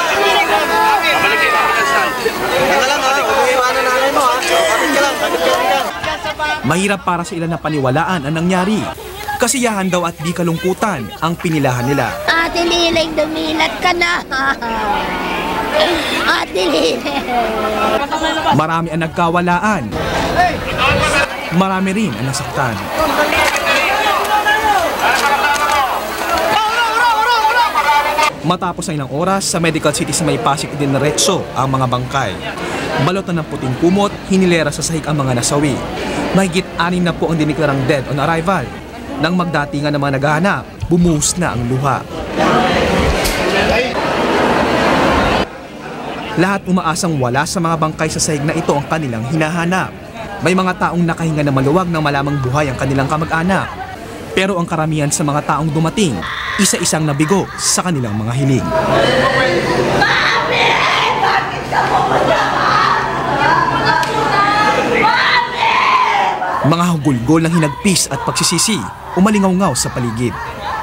Speaker 8: Mahirap para sa ilan na paniwalaan ang nangyari. Kasiyahan daw at di kalungkutan ang pinilahan nila.
Speaker 9: Ate Liling, dumilat ka na. Ate Liling.
Speaker 8: Marami ang nagkawalaan. Marami rin ang nasaktan. Matapos ang ilang oras, sa Medical City sa May Pasig idiniretso ang mga bangkay. Balot na ng puting kumot, hinilera sa sahig ang mga nasawi. Mahigit anim na po ang diniklarang dead on arrival. Nang magdatingan ng mga naghahanap, bumuhos na ang luha. Lahat umaasang wala sa mga bangkay sa sahig na ito ang kanilang hinahanap. May mga taong nakahinga na maluwag nang malamang buhay ang kanilang kamag-anak. Pero ang karamihan sa mga taong dumating, isa-isang nabigo sa kanilang mga hiling.
Speaker 9: Mami! Bakit ka pumunta? Mami!
Speaker 8: Mga hugulgol ng hinagpis at pagsisisi, umalingaw-ngaw sa paligid.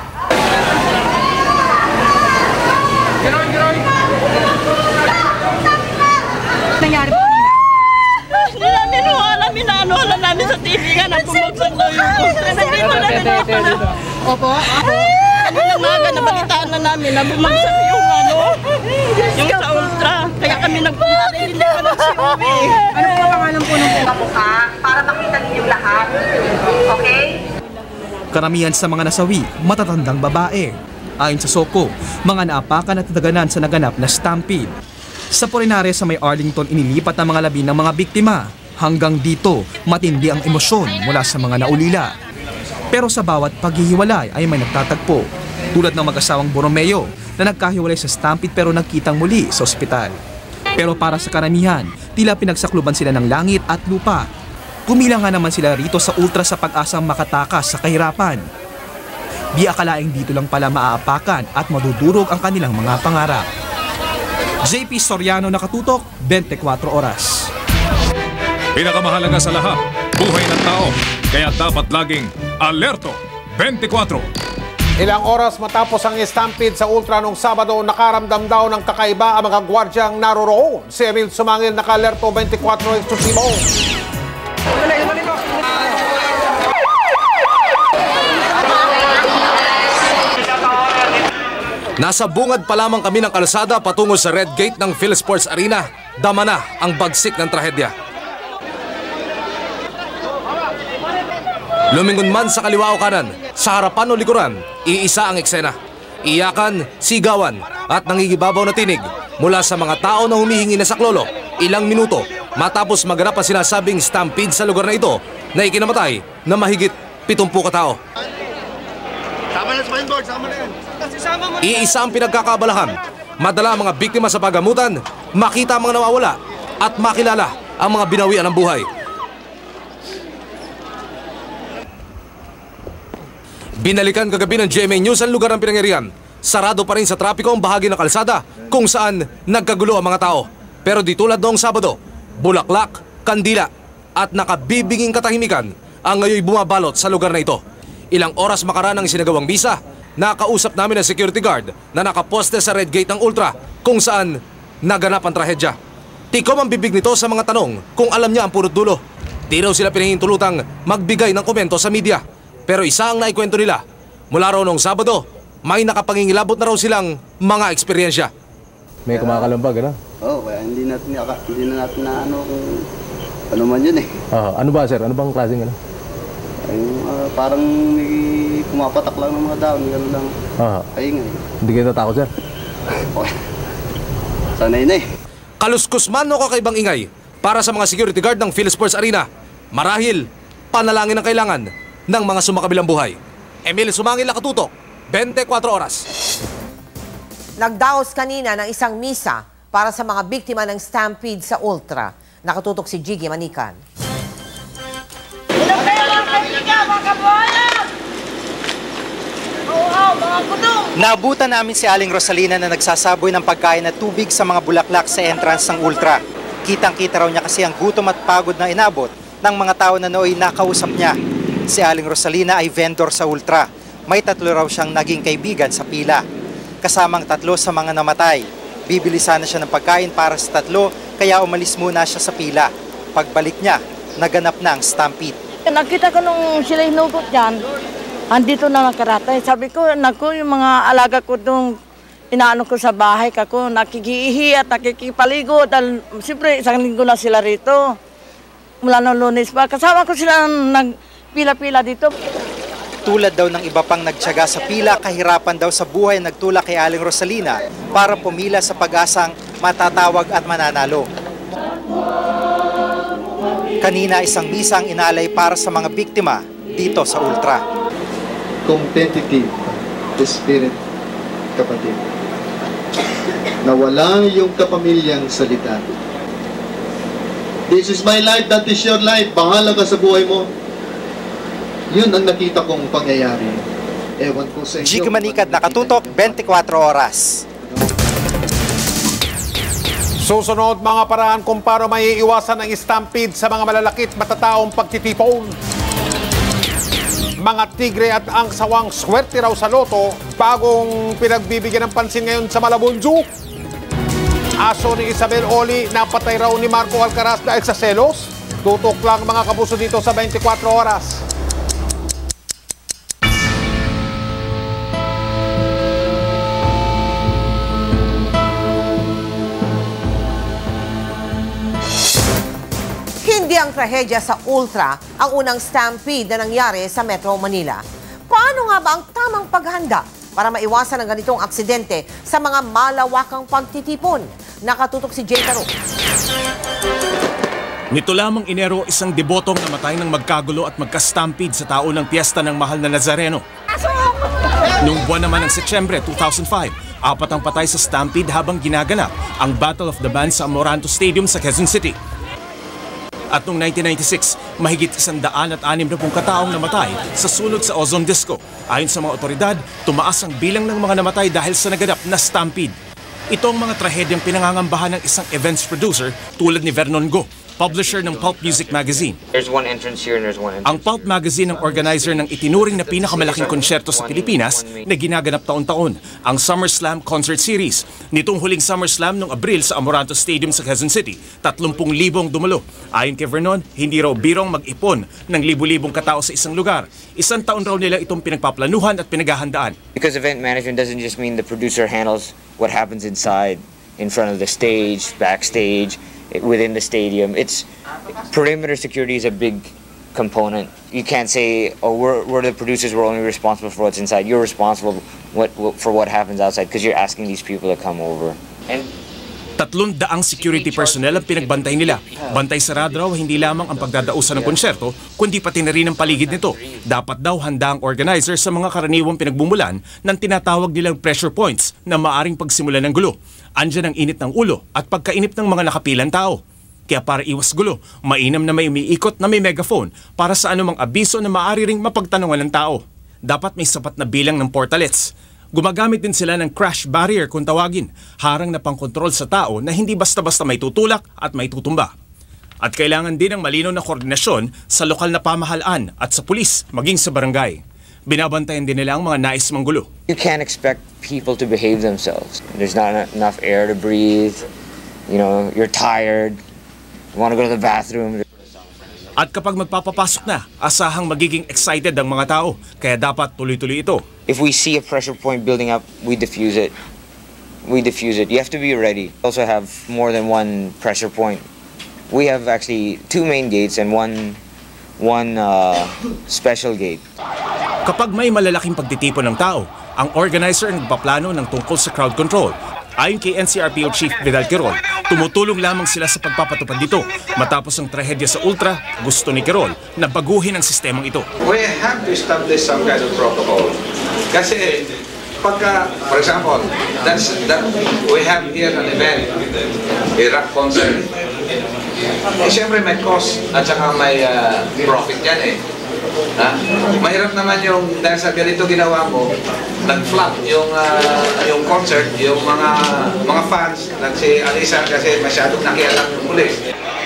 Speaker 9: Nangyari po kanina? Hindi namin wala, minano wala namin sa T V nga na bumagsak na yun. Nandito na, nandito na.
Speaker 4: Opo, opo. Kanina umaga, nabalitaan na namin na bumagsak yung ano, yung sa Ultra. Kaya kami nagpunta rin, hindi pa nagsiuwi.
Speaker 2: Ano po ang pangalan po ng mukha para makita ninyong lahat? Okay?
Speaker 8: Karamihan sa mga nasawi, matatandang babae. Ayon sa Soko, mga naapakan at nadaganan sa naganap na stampede. Sa Porinare sa may Arlington, inilipat ang mga labi ng mga biktima. Hanggang dito, matindi ang emosyon mula sa mga naulila. Pero sa bawat paghihiwalay ay may nagtatagpo. Tulad ng mag-asawang Borromeo na nagkahiwalay sa stampede pero nagkitang muli sa ospital. Pero para sa karamihan, tila pinagsakluban sila ng langit at lupa. Kumila nga naman sila rito sa Ultra sa pag-asang makatakas sa kahirapan. Di akalaing dito lang pala maaapakan at madudurog ang kanilang mga pangarap. J P Soriano, Nakatutok, twenty-four Oras.
Speaker 10: Pinakamahalaga sa lahat, buhay ng tao. Kaya dapat laging alerto. twenty-four.
Speaker 3: Ilang oras matapos ang stampede sa Ultra nung Sabado, nakaramdam daw ng kakaiba ang mga gwardyang naroroon. Si Emil Sumangil, naka-alerto twenty-four eksklusibo.
Speaker 11: Nasa bungad pa lamang kami ng kalsada patungo sa Red Gate ng PhilSports Arena. Dama na ang bagsik ng trahedya. Lumingon man sa kaliwa o kanan, sa harapan o likuran, iisa ang eksena. Iyakan, sigawan at nangigibabaw na tinig mula sa mga tao na humihingi na saklolo. Ilang minuto matapos maganap ang sinasabing stampede sa lugar na ito na ikinamatay na mahigit pitong katao.
Speaker 12: Sama na sa springboard, sama na yan.
Speaker 11: Iisa ang pinagkakabalahan. Madala ang mga biktima sa pagamutan, makita ang mga nawawala at makilala ang mga binawian ng buhay. Binalikan kagabi ng G M A News ang lugar ng pinangyarihan. Sarado pa rin sa trapiko ang bahagi ng kalsada kung saan nagkagulo ang mga tao. Pero di tulad noong Sabado, bulaklak, kandila at nakabibinging katahimikan ang ngayon bumabalot sa lugar na ito. Ilang oras makaraan ang sinagawang misa, nakausap namin ang security guard na nakaposte sa Red Gate ng Ultra kung saan naganap ang trahedya. Tikom ang bibig nito sa mga tanong kung alam niya ang punot dulo. Di raw sila pinahintulutang magbigay ng komento sa media. Pero isa ang naikwento nila, mula raw noong Sabado, may nakapangingilabot na raw silang mga eksperyensya.
Speaker 13: May kumakalambag, ano?
Speaker 12: Oo, oh, kaya hindi natin, hindi na natin na ano kung ano man yun eh.
Speaker 13: Uh, ano ba sir? Ano bang klaseng ano?
Speaker 12: Ay, uh, parang may kumapatak lang ng mga daon, gano'n lang.
Speaker 13: Uh,
Speaker 12: Ay nga eh.
Speaker 13: Hindi kayo natakot sir?
Speaker 12: Okay. Sanay na eh.
Speaker 11: Kaluskus man o kakaibang ingay para sa mga security guard ng PhilSports Arena. Marahil, panalangin ang kailangan ng mga sumakabilang buhay. Emil Sumangil, Nakatutok, twenty-four Oras.
Speaker 2: Nagdaos kanina ng isang misa para sa mga biktima ng stampede sa Ultra. Nakatutok si Jiggy Manikan.
Speaker 14: Naabutan namin si Aling Rosalina na nagsasaboy ng pagkain at tubig sa mga bulaklak sa entrance ng Ultra. Kitang-kita raw niya kasi ang gutom at pagod na inabot ng mga tao na nooy nakausap niya. Si Aling Rosalina ay vendor sa Ultra. May tatlo raw siyang naging kaibigan sa pila. Kasamang tatlo sa mga namatay. Bibili sana siya ng pagkain para sa tatlo, kaya umalis muna siya sa pila. Pagbalik niya, naganap na ang stampede.
Speaker 4: Nakita ko nung sila hinugot yan, andito na nakaratay. Sabi ko, naku, yung mga alaga ko nung inaano ko sa bahay, kako, nakikiihi at nakikipaligo. Dahil, siyempre, isang linggo na sila rito. Mula ng Lunes pa. Kasama ko sila nagpila-pila dito.
Speaker 14: Tulad daw ng iba pang nagtiyaga sa pila, kahirapan daw sa buhay nagtulak kay Aling Rosalina para pumila sa pag-asang matatawag at mananalo. Kanina isang misa ang inalay para sa mga biktima dito sa Ultra.
Speaker 12: Competitive spirit, kapatid. Nawala yung kapamilyang salita. This is my life, that is your life. Bahala ka sa buhay mo. Yun ang nakita kong pangyayari. Ewan ko sa inyo.
Speaker 14: Jiggy Manikad, Nakatutok, twenty-four Oras.
Speaker 3: Susunod mga paraan kung paano maiiwasan ang stampede sa mga malalakit matataong pagtitipon. Mga tigre at ang sawang swerte raw sa loto, bagong pinagbibigyan ng pansin ngayon sa Malabon Zoo. Aso ni Isabel Oli, napatay raw ni Marco Alcaraz dahil sa selos. Tutok lang mga kapuso dito sa twenty-four Oras.
Speaker 2: Hindi ang trahedya sa Ultra ang unang stampede na nangyari sa Metro Manila. Paano nga ba ang tamang paghanda para maiwasan ang ganitong aksidente sa mga malawakang pagtitipon? Nakatutok si Jay Taro.
Speaker 15: Nito lamang Enero, isang debotong namatay ng magkagulo at magka-stampede sa tao ng piyesta ng mahal na Nazareno. Noong buwan naman ng Setyembre two thousand five, apat ang patay sa stampede habang ginaganap ang Battle of the Bands sa Amoranto Stadium sa Quezon City. At noong nineteen ninety-six, mahigit isang daan at anim na pong kataong namatay sa sunog sa Ozone Disco. Ayon sa mga otoridad, tumaas ang bilang ng mga namatay dahil sa naganap na stampede. Ito ang mga trahedyang pinangangambahan ng isang events producer tulad ni Vernon Go, publisher ng Pulp Music Magazine.
Speaker 16: There's one entrance here and there's one entrance.
Speaker 15: Ang Pulp Magazine ang organizer ng itinuring na pinakamalaking konsyerto sa Pilipinas na ginaganap taon-taon, ang SummerSlam Concert Series. Nitong huling SummerSlam noong Abril sa Amoranto Stadium sa Quezon City, tatlumpung libong dumalo. Ayon kay Vernon, hindi raw birong mag-ipon ng libu-libong katao sa isang lugar. Isang taon raw nila itong pinagpaplanuhan at pinaghahandaan.
Speaker 16: Because event management doesn't just mean the producer handles what happens inside, in front of the stage, backstage, within the stadium. It's perimeter security is a big component. You can't say, oh, we're, we're the producers, we're only responsible for what's inside. You're responsible what, for what happens outside because you're asking these people to come over. And
Speaker 15: Tatlong daang security personnel ang pinagbantay nila. Bantay sarado raw hindi lamang ang pagdadausan ng konsyerto, kundi pati na rin ang paligid nito. Dapat daw handa ang organizer sa mga karaniwang pinagbumulan ng tinatawag nilang pressure points na maaring pagsimulan ng gulo. Andyan ang init ng ulo at pagkainip ng mga nakapilang tao. Kaya para iwas gulo, mainam na may umiikot na may megaphone para sa anumang abiso na maaari ring mapagtanungan ng tao. Dapat may sapat na bilang ng portalets. Gumagamit din sila ng crash barrier kung tawagin, harang na pangkontrol sa tao na hindi basta-basta may tutulak at may tutumba. At kailangan din ng malinaw na koordinasyon sa lokal na pamahalaan at sa pulis, maging sa barangay. Binabantayan din nila ang mga nais manggulo.
Speaker 16: You can't expect people to behave themselves. There's not enough air to breathe. You know, you're tired. You want to go to the bathroom.
Speaker 15: At kapag magpapapasok na, asahang magiging excited ang mga tao, kaya dapat tuloy-tuloy ito.
Speaker 16: If we see a pressure point building up, we diffuse it. We diffuse it. You have to be ready. We also have more than one pressure point. We have actually two main gates and one one uh, special gate.
Speaker 15: Kapag may malalaking pagtitipon ng tao, ang organizer ang nagpaplano ng tungkol sa crowd control. Ayon kay N C R P O Chief Vidal Quirol, tumutulong lamang sila sa pagpapatupad dito. Matapos ang trahedya sa Ultra, gusto ni Quirol na baguhin ang sistemang ito.
Speaker 17: We have to establish some kind of protocol. Kasi pagka, for example, that's, that we have here an event, a rock concert. Eh, siyempre may cost at saka may uh, profit yan eh. Ha? Mahirap naman yung dahil sa ganito ginawa mo, nag-flop yung uh, yung concert, yung mga mga fans nagsi-alisan kasi masyadong nakialam yung pulis.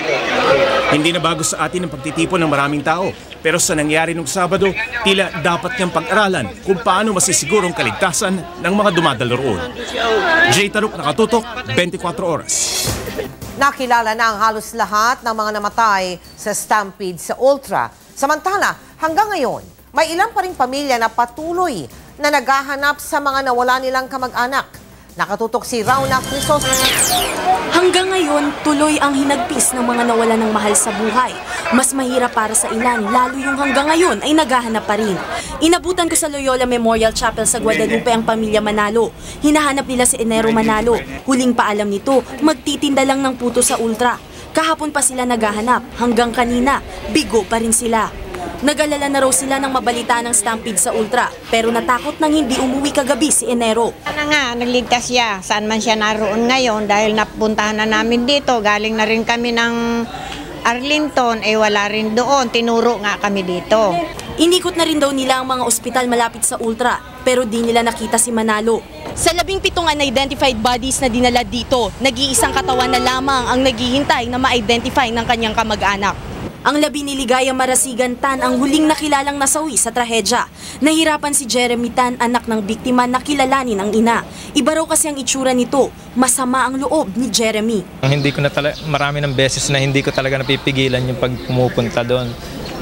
Speaker 15: Hindi na bago sa atin ang pagtitipon ng maraming tao, pero sa nangyari nung Sabado, tila dapat niyang pag-aralan kung paano masisigurong kaligtasan ng mga dumadalo roon. Jay Taruk, Nakatutok, twenty-four oras.
Speaker 2: Nakilala na ang halos lahat ng mga namatay sa stampede sa Ultra. Samantala, hanggang ngayon, may ilang pa ring pamilya na patuloy na naghahanap sa mga nawala nilang kamag-anak. Nakatutok si Rauna Crisos.
Speaker 19: Hanggang ngayon, tuloy ang hinagpis ng mga nawala ng mahal sa buhay. Mas mahirap para sa ilan, lalo yung hanggang ngayon ay naghahanap pa rin. Inabutan ko sa Loyola Memorial Chapel sa Guadalupe ang pamilya Manalo. Hinahanap nila si Enero Manalo. Huling paalam nito, magtitinda lang ng puto sa Ultra. Kahapon pa sila naghahanap, hanggang kanina, bigo pa rin sila. Nag-alala na raw sila ng mabalita ng stampede sa Ultra, pero natakot nang hindi umuwi kagabi si Enero.
Speaker 20: Sana nga, nagligtas siya. Saan man siya naroon ngayon dahil napuntahan na namin dito. Galing na rin kami ng Arlington, eh wala rin doon. Tinuro nga kami dito.
Speaker 19: Inikot na rin daw nila ang mga ospital malapit sa Ultra, pero di nila nakita si Manalo. Sa labing pitong unidentified bodies na dinala dito, nag-iisang katawan na lamang ang naghihintay na ma-identify ng kanyang kamag-anak. Ang labi ni Ligaya Marasigan Tan ang huling nakilalang nasawi sa trahedya. Nahirapan si Jeremy Tan, anak ng biktima, na kilalanin ang ina. Iba raw kasi ang itsura nito. Masama ang loob ni Jeremy.
Speaker 21: Hindi ko na talaga, marami ng beses na hindi ko talaga napipigilan yung pag pumupunta doon.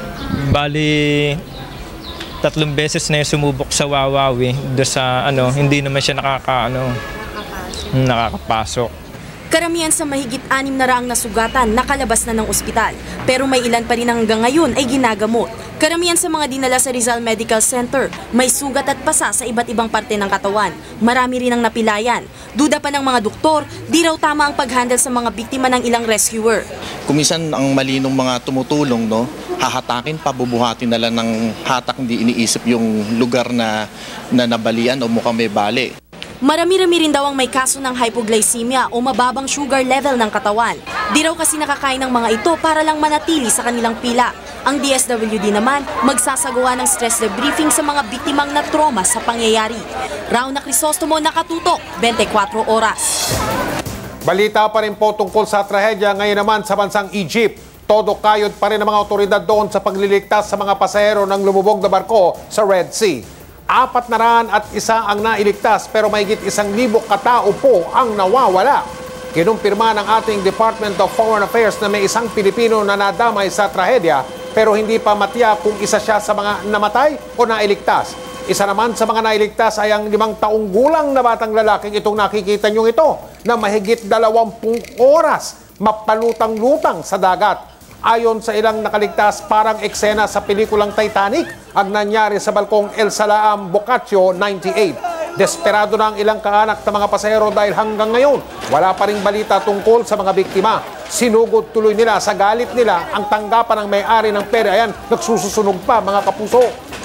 Speaker 21: Bali, tatlong beses na yung sumubok sa Wawawi. Do sa ano, hindi naman siya nakaka, ano, nakakapasok.
Speaker 19: Karamihan sa mahigit anim na raang nasugatan nakalabas na ng ospital, pero may ilan pa rin hanggang ngayon ay ginagamot. Karamihan sa mga dinala sa Rizal Medical Center, may sugat at pasa sa iba't ibang parte ng katawan. Marami rin ang napilayan. Duda pa ng mga doktor, di raw tama ang pag-handle sa mga biktima ng ilang rescuer.
Speaker 1: Kuminsan ang mali ng mga tumutulong, no, hahatakin pa, bubuhatin na lang ng hatak, hindi iniisip yung lugar na, na nabalian o mukhang may bali.
Speaker 19: Marami-rami rin daw ang may kaso ng hypoglycemia o mababang sugar level ng katawan. Di raw kasi nakakain ng mga ito para lang manatili sa kanilang pila. Ang D S W D naman magsasagawa ng stress debriefing sa mga biktimang na trauma sa pangyayari. Rauna Crisostomo, nakatutok, twenty-four oras.
Speaker 3: Balita pa rin po tungkol sa trahedya ngayon naman sa bansang Egypt. Todo kayod pa rin ang mga otoridad doon sa pagliligtas sa mga pasahero ng lumubog na barko sa Red Sea. Apat na raan at isa ang nailigtas pero mahigit isang libo katao po ang nawawala. Kinumpirma ng ating Department of Foreign Affairs na may isang Pilipino na nadamay sa trahedya pero hindi pa matiyak kung isa siya sa mga namatay o nailigtas. Isa naman sa mga nailigtas ay ang limang taong gulang na batang lalaking itong nakikita nyo ito na mahigit dalawampung oras mapalutang-lutang sa dagat. Ayon sa ilang nakaligtas, parang eksena sa pelikulang Titanic ang nangyari sa balkong El Salaam, Boccaccio, ninety-eight. Desperado na ang ilang kaanak na mga pasahero dahil hanggang ngayon wala pa ring balita tungkol sa mga biktima. Sinugod tuloy nila sa galit nila ang tanggapan ng may-ari ng pera. Ayan, nagsususunog pa mga kapuso.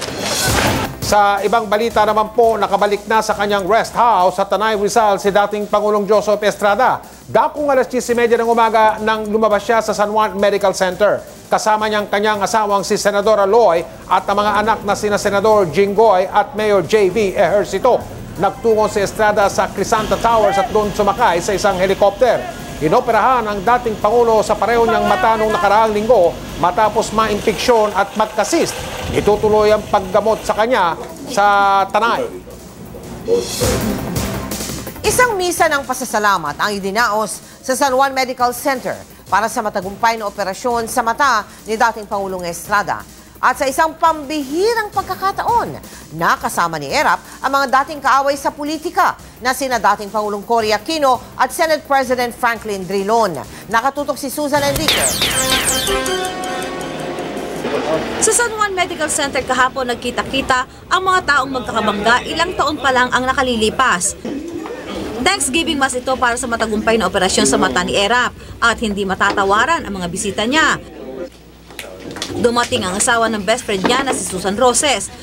Speaker 3: Sa ibang balita naman po, nakabalik na sa kanyang rest house sa Tanay, Rizal si dating Pangulong Joseph Estrada. Dakong alas diyes y media ng umaga nang lumabas siya sa San Juan Medical Center. Kasama niyang kanyang asawang si Senador Aloy at ang mga anak na sina Senador Jinggoy at Mayor J V Ejercito. Nagtungo si Estrada sa Crisanta Towers at doon sumakay sa isang helikopter. Inoperahan ang dating Pangulo sa pareho niyang mata noong nakaraang linggo matapos ma-impeksyon at magkasist. Itutuloy ang paggamot sa kanya sa Tanay.
Speaker 2: Isang misa ng pasasalamat ang idinaos sa San Juan Medical Center para sa matagumpay na operasyon sa mata ni dating Pangulong Estrada. At sa isang pambihirang pagkakataon, nakasama ni Erap ang mga dating kaaway sa politika na sina dating Pangulong Cory Aquino at Senate President Franklin Drilon. Nakatutok si Susan Enrique.
Speaker 18: Sa San Juan Medical Center kahapon nagkita-kita ang mga taong magkakabangga, ilang taon pa lang ang nakalilipas. Thanksgiving Mass ito para sa matagumpay na operasyon sa mata ni Erap at hindi matatawaran ang mga bisita niya. Dumating ang asawa ng best friend niya na si Susan Roses.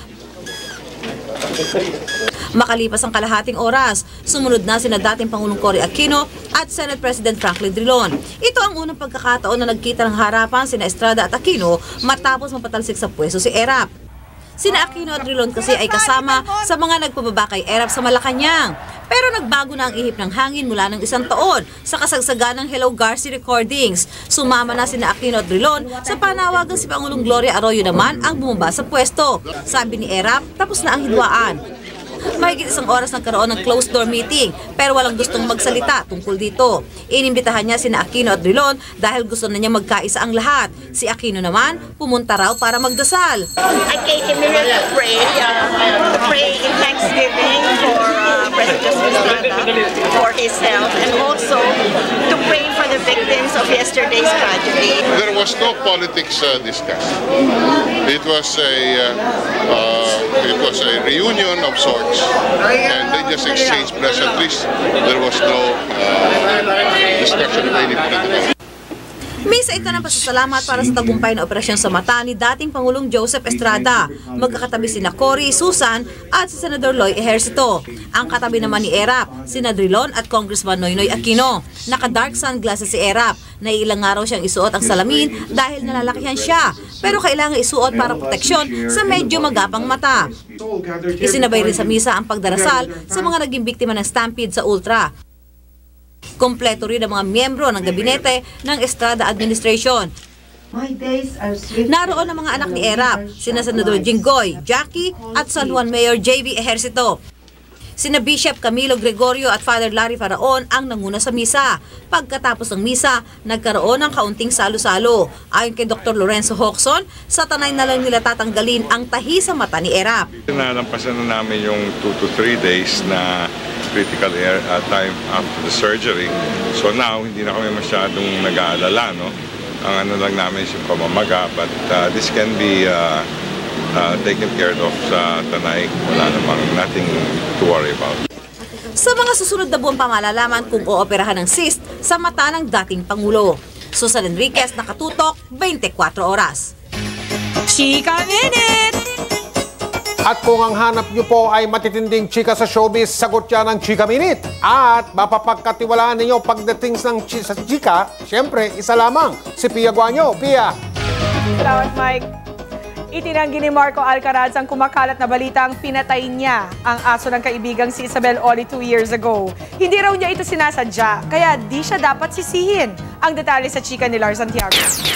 Speaker 18: Makalipas ang kalahating oras, sumunod na sina dating Pangulong Cory Aquino at Senate President Franklin Drilon. Ito ang unang pagkakataon na nagkita ng harapan sina Estrada at Aquino matapos mapatalsik sa pwesto si Erap. Sina Aquino at Drilon kasi ay kasama sa mga nagpababa kay Erap sa Malacanang. Pero nagbago na ang ihip ng hangin mula ng isang taon sa kasagsagan ng Hello Garci recordings. Sumama na sina Aquino at Drilon sa panawagan si Pangulong Gloria Arroyo naman ang bumaba sa pwesto. Sabi ni Erap, tapos na ang hidwaan. Mahigit isang oras nagkaroon ng closed-door meeting pero walang gustong magsalita tungkol dito. Inimbitahan niya sina Aquino at Drilon dahil gusto na niya magkaisa ang lahat. Si Aquino naman, pumunta raw para magdasal.
Speaker 9: I came here to pray, uh, to pray in thanksgiving for uh, President Estrada, for his health, and also to pray for the victims of yesterday's tragedy.
Speaker 22: There was no politics uh, discussed. It was a uh, uh, it was a reunion of sorts. And they just exchanged pleasantries. There was no uh, discussion of any political.
Speaker 18: Misa ito ng pasasalamat para sa tagumpay na operasyon sa mata ni dating Pangulong Joseph Estrada. Magkakatabi sina Cory, Susan at si Senador Loy Ejercito. Ang katabi naman ni Erap, sina Drilon at Congressman Noynoy Aquino. Naka-dark sunglasses si Erap. Naiilang araw siyang isuot ang salamin dahil nalalakihan siya. Pero kailangan isuot para proteksyon sa medyo magapang mata. Isinabay rin sa misa ang pagdarasal sa mga naging biktima ng stampede sa Ultra. Kompleto rin ang mga miyembro ng gabinete ng Estrada Administration. Naroon ang mga anak ni Erap, sina Senador Jinggoy, Jackie at San Juan Mayor J V Ejercito. Sina Bishop Camilo Gregorio at Father Larry Faraon ang nanguna sa misa. Pagkatapos ng misa, nagkaroon ng kaunting salo-salo. Ayon kay Doctor Lorenzo Hoxon, sa Tanay na lang nila tatanggalin ang tahi sa mata ni Erap.
Speaker 23: Nalampasan na namin yung two to three days na
Speaker 5: critical air, uh, time after the surgery. So now, hindi na kami masyadong nag-aalala, no? Ang ano lang namin is yung pamamaga, but uh, this can be uh, uh, taken care of sa Tanay. Wala namang nothing to worry about.
Speaker 18: Sa mga susunod na buwan pa malalaman kung ooperahan ng cyst sa mata ng dating Pangulo. Susan Enriquez, nakatutok, twenty-four oras.
Speaker 7: Chika Minute!
Speaker 3: At kung ang hanap nyo po ay matitinding chika sa showbiz, sagot yan ng Chika Minute. At mapapagkatiwalaan ninyo pagdating ng ch- sa chika, syempre, isa lamang, si Pia Guanyo. Pia!
Speaker 7: Salamat, Mike. Itinanggi ni Marco Alcaraz ang kumakalat na balitang pinatay niya ang aso ng kaibigang si Isabel Oli two years ago. Hindi raw niya ito sinasadya, kaya di siya dapat sisihin. Ang detalye sa chika ni Lars Santiago.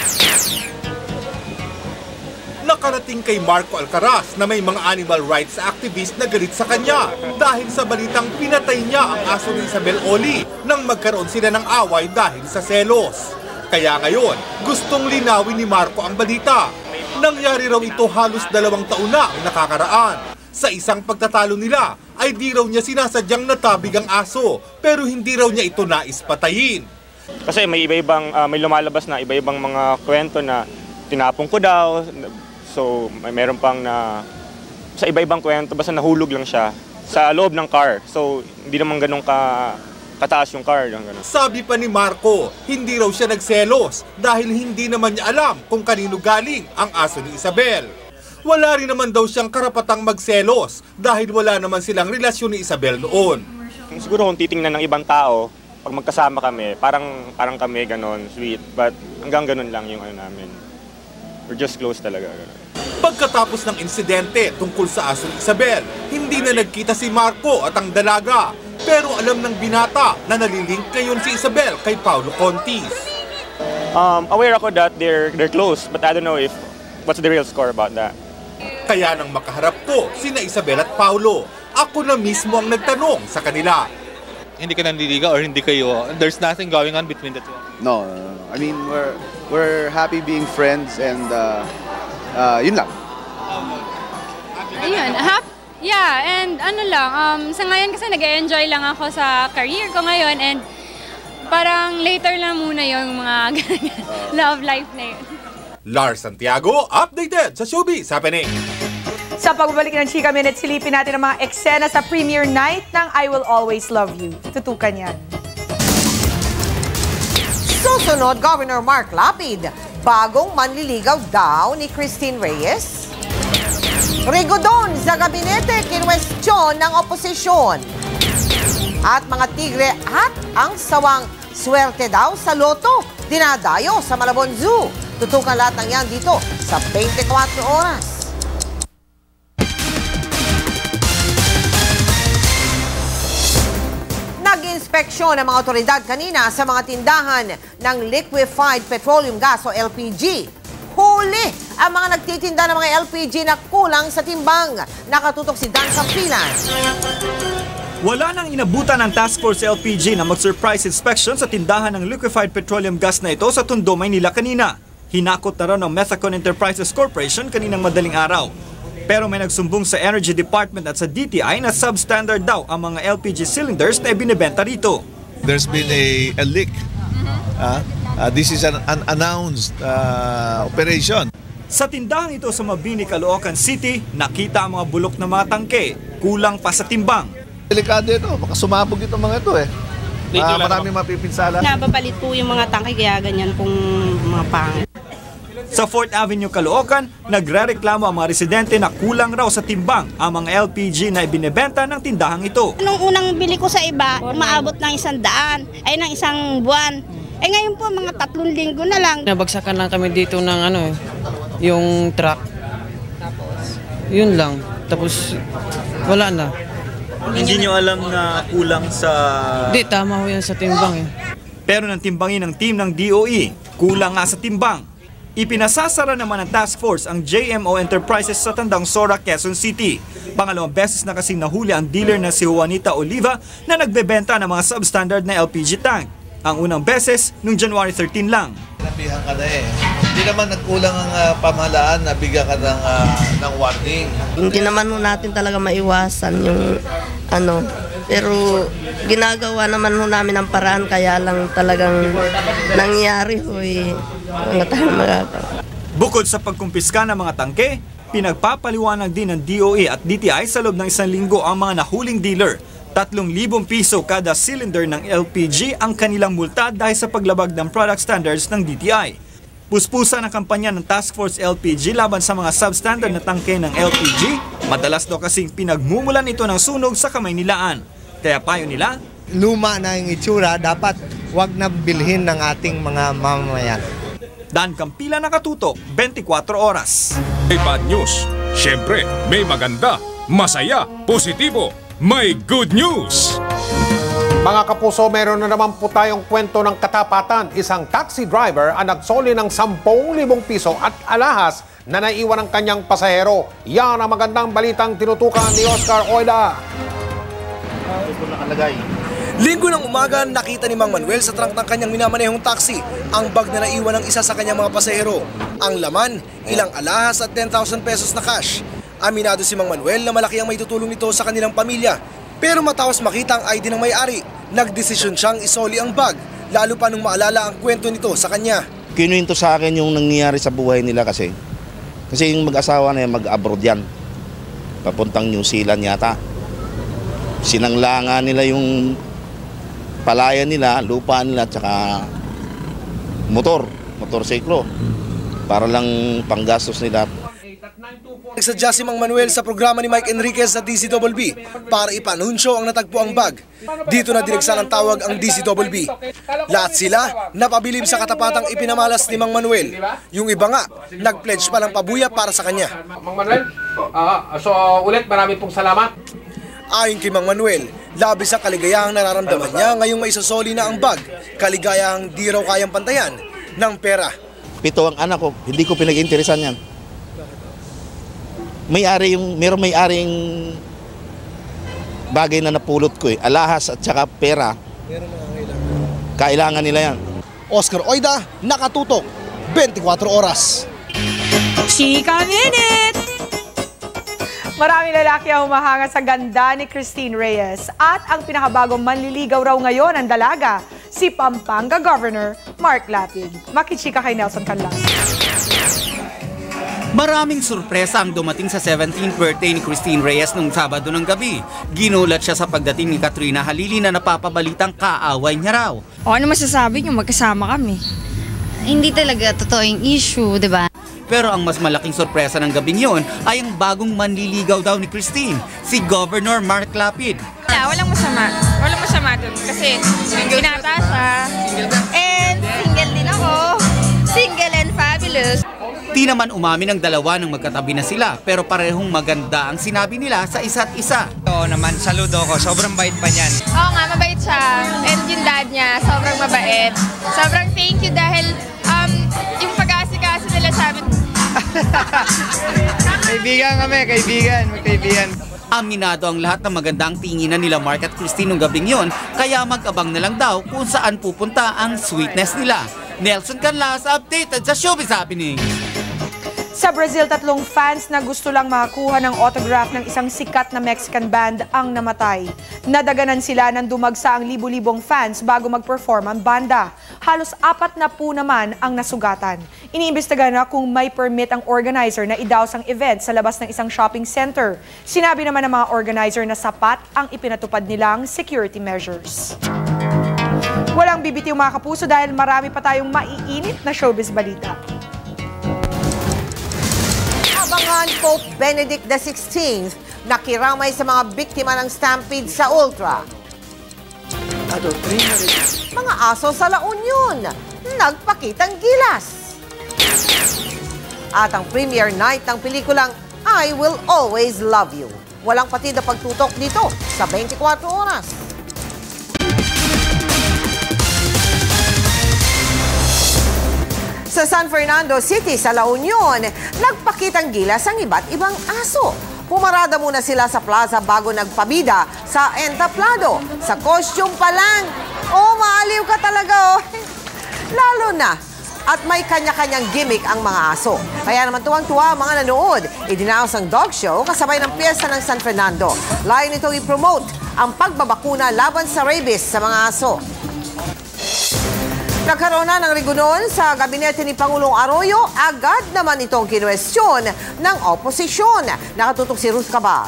Speaker 23: Nakarating kay Marco Alcaraz na may mga animal rights activist na galit sa kanya dahil sa balitang pinatay niya ang aso ni Isabel Oli nang magkaroon sila ng away dahil sa selos. Kaya ngayon, gustong linawin ni Marco ang balita. Nangyari raw ito halos dalawang taon na ang nakakaraan. Sa isang pagtatalo nila ay di raw niya sinasadyang natabig ang aso pero hindi raw niya ito nais patayin.
Speaker 24: Kasi may iba-ibang, uh, may lumalabas na iba-ibang mga kwento na tinapong ko daw. So may meron pang na sa iba-ibang kwento basta nahulog lang siya sa loob ng car. So hindi naman ganun ka kataas yung car. Ganun.
Speaker 23: Sabi pa ni Marco, hindi raw siya nagselos dahil hindi naman niya alam kung kanino galing ang aso ni Isabel. Wala rin naman daw siyang karapatang magselos dahil wala naman silang relasyon ni Isabel noon.
Speaker 24: Siguro kung titingnan ng ibang tao, pag magkasama kami, parang parang kami ganon, sweet. But hanggang ganon lang yung ano namin. We're just close talaga. Ganon.
Speaker 23: Pagkatapos ng insidente tungkol sa aso ni Isabel, hindi na nagkita si Marco at ang dalaga. Pero alam ng binata na nalilink ngayon si Isabel kay Paulo Contis.
Speaker 24: Um, aware ako that they're, they're close, but I don't know if what's the real score about that.
Speaker 23: Kaya nang makaharap ko sina Isabel at Paulo, ako na mismo ang nagtanong sa kanila.
Speaker 25: Hindi ka nanliligaw or hindi kayo, there's nothing going on between the two?
Speaker 26: No, no, no. I mean, we're, we're happy being friends and uh, uh, yun lang.
Speaker 27: Ayun, happy. Yeah, and ano lang, um, sa ngayon kasi nag-enjoy lang ako sa career ko ngayon and parang later lang muna yung mga love life na yun.
Speaker 23: Lars Santiago, updated sa Showbiz Happening.
Speaker 7: Sa pagbabalik ng Chika Minute, silipin natin ang mga eksena sa premiere night ng I Will Always Love You. Tutukan yan.
Speaker 2: Susunod, Governor Mark Lapid, bagong manliligaw daw ni Christine Reyes. Rigodon sa gabinete, kinwestiyon ng oposisyon. At mga tigre at ang sawang swerte daw sa loto, dinadayo sa Malabon Zoo. Tutukan lahat ng yan dito sa twenty-four oras. Nag-inspeksyon ang mga otoridad kanina sa mga tindahan ng liquefied petroleum gas o L P G. Huli ang mga nagtitinda ng mga L P G na kulang sa timbang. Nakatutok si Dan Campilan.
Speaker 28: Wala nang inabutan ng Task Force L P G na mag-surprise inspection sa tindahan ng liquefied petroleum gas na ito sa Tondo, Maynila kanina. Hinakot na raw ng Methacon Enterprises Corporation kaninang madaling araw. Pero may nagsumbong sa Energy Department at sa D T I na substandard daw ang mga L P G cylinders na ibinebenta rito.
Speaker 29: There's been a, a leak. Uh, uh, this is an unannounced uh, operation.
Speaker 28: Sa tindahan ito sa Mabini, Caloocan City, nakita ang mga bulok na mga tangke, kulang pa sa timbang.
Speaker 29: Delikado ito, baka sumabog itong mga ito eh. Uh, marami mapipinsala.
Speaker 30: Nababalit po yung mga tangke kaya ganyan pong mga pangit.
Speaker 28: Sa fourth Avenue, Caloocan, nagrereklamo ang mga residente na kulang raw sa timbang ang mga L P G na ibinebenta ng tindahang ito.
Speaker 30: Nung unang bili ko sa iba, umaabot ng isang daan, ay ng isang buwan. Eh ngayon po, mga tatlong linggo na lang.
Speaker 31: Nabagsakan lang kami dito ng ano eh, yung truck. Yun lang. Tapos wala na.
Speaker 28: Hindi nyo alam na kulang sa...
Speaker 31: Hindi, tama ho yan sa timbang eh.
Speaker 28: Pero nang timbangin ng team ng D O E, kulang nga sa timbang. Ipinasasara naman ng task force ang J M O Enterprises sa Tandang Sora, Quezon City. Pangalawang beses na kasing nahuli ang dealer na si Juanita Oliva na nagbebenta ng mga substandard na L P G tank. Ang unang beses, noong January thirteen lang.
Speaker 29: Nabihan ka na eh. Hindi naman nagkulang ang uh, pamahalaan na bigyan ka ng, uh, ng warning.
Speaker 30: Hindi naman natin talaga maiwasan yung ano,
Speaker 4: Pero ginagawa naman ho namin ang paraan, kaya lang talagang nangyari ho eh. Wala tayong magagawa.
Speaker 28: Bukod sa pagkumpiska ng mga tangke, pinagpapaliwanag din ng D O A at D T I sa loob ng isang linggo ang mga nahuling dealer. tatlong libong piso kada cylinder ng L P G ang kanilang multa dahil sa paglabag ng product standards ng D T I. Puspusa ng kampanya ng Task Force L P G laban sa mga substandard na tangke ng L P G, madalas daw kasing pinagmumulan ito ng sunog sa Kamaynilaan. Kaya payo nila,
Speaker 6: luma na yung itsura, dapat wag na bilhin ng ating mga mamamayan.
Speaker 28: Dan Campila, Nakatutok, twenty-four oras.
Speaker 8: May bad news. Siyempre, may maganda, masaya, positibo, may good news.
Speaker 3: Mga kapuso, meron na naman po tayong kwento ng katapatan. Isang taxi driver ang nagsoli ng sampung libong piso at alahas na naiwan ng kanyang pasahero. Yan ang magandang balitang tinutukan ni Oscar Oida.
Speaker 10: Ito nakalagay. Linggo ng umaga, nakita ni Mang Manuel sa trunk ng kanyang minamanehong taxi ang bag na naiwan ng isa sa kanyang mga pasahero. Ang laman, ilang alahas at ten thousand pesos na cash. Aminado si Mang Manuel na malaki ang maitutulong nito sa kanilang pamilya. Pero matapos makita ang I D ng may-ari, nagdesisyon siyang isoli ang bag, lalo pa nung maalala ang kwento nito sa kanya.
Speaker 11: Kinuwento sa akin yung nangyayari sa buhay nila kasi. Kasi yung mag-asawa na yan, mag-abroad yan. Papuntang New Zealand yata. Sinanglangan nila yung palaya nila, lupa nila, tsaka motor, motorsiklo. Para lang panggastos nila.
Speaker 10: Nagsadya si Mang Manuel sa programa ni Mike Enriquez sa D C B B para ipanunsyo ang natagpo ang bag. Dito na dinagsa ng tawag ang D C B B. Lahat sila napabilib sa katapatang ipinamalas ni Mang Manuel. Yung iba nga, nag-pledge pa ng pabuya para sa kanya.
Speaker 3: Mang Manuel, uh, so uh, ulit maraming pong salamat.
Speaker 10: Ayon kay Mang Manuel, labis sa kaligayahang nararamdaman niya ngayong may isosoli na ang bag. Kaligayahang di raw kayang pantayan ng pera.
Speaker 11: Pito ang anak ko, hindi ko pinag-interesan yan. May-ari yung, meron may-aring bagay na napulot ko eh, alahas at saka pera. Kailangan nila yan.
Speaker 10: Oscar Oida, Nakatutok, twenty-four oras.
Speaker 7: Chika Minute! Maraming lalaki ang humahanga sa ganda ni Christine Reyes at ang pinakabagong manliligaw raw ngayon ang dalaga, si Pampanga Governor Mark Lapid. Makichika kay Nelson Canlas.
Speaker 12: Maraming sorpresa ang dumating sa seventeenth birthday ni Christine Reyes nung Sabado ng gabi. Ginulat siya sa pagdating ni Katrina Halili na napapabalitang kaaway niya raw.
Speaker 13: O ano masasabi niyo, magkasama kami? Hindi talaga totoo yung issue, di ba?
Speaker 12: Pero ang mas malaking sorpresa ng gabing yon ay ang bagong manliligaw daw ni Christine, si Governor Mark Lapid.
Speaker 13: Yeah, walang masama. Walang masama dun kasi binata siya. And single din ako. Single and fabulous.
Speaker 12: Di naman umamin ang dalawa nang magkatabi na sila, pero parehong maganda ang sinabi nila sa isa't isa.
Speaker 14: Oo naman, saludo ko. Sobrang bait pa niyan.
Speaker 13: Oo nga, mabait siya. And yung dad niya, sobrang mabait. Sobrang thank you dahil um, yung pag-aasikaso nila sa amin.
Speaker 14: Kaibigan kami, kaibigan, magkaibigan.
Speaker 12: Aminado ang lahat ng magandang tinginan nila Mark at Christine nung gabing yon, kaya mag-abang na lang daw kung saan pupunta ang sweetness nila. Nelson Canlas, updated sa Showbiz Happening.
Speaker 7: Sa Brazil, tatlong fans na gusto lang makakuha ng autograph ng isang sikat na Mexican band ang namatay. Nadaganan sila ng dumagsa ang libu-libong fans bago mag-perform ang banda. Halos apat na po naman ang nasugatan. Iniimbestiga na kung may permit ang organizer na idaos ang event sa labas ng isang shopping center. Sinabi naman ng mga organizer na sapat ang ipinatupad nilang security measures. Walang bibitiw mga kapuso dahil marami pa tayong maiinit na showbiz balita.
Speaker 2: Abangan Pope Benedict the sixteenth nakiramay sa mga biktima ng stampede sa Ultra. Mga aso sa La Union, nagpakitang gilas. At ang premiere night ng pelikulang I Will Always Love You. Walang patid na pagtutok dito sa twenty-four oras. Sa San Fernando City sa La Union, nagpakitang gilas ang iba't ibang aso. Pumarada muna sila sa plaza bago nagpabida sa entablado. Sa costume pa lang. Oh, maaliw ka talaga, oh. Lalo na. At may kanya-kanyang gimmick ang mga aso. Kaya naman tuwang-tuwa ang mga nanood. Idinaos ang dog show kasabay ng piyesta ng San Fernando. Layo nitong i-promote ang pagbabakuna laban sa rabies sa mga aso. Nagkaroon na ng rigunon sa gabinete ni Pangulong Arroyo, agad naman itong kinwestiyon ng oposisyon. Nakatutok si Ruth Cabal.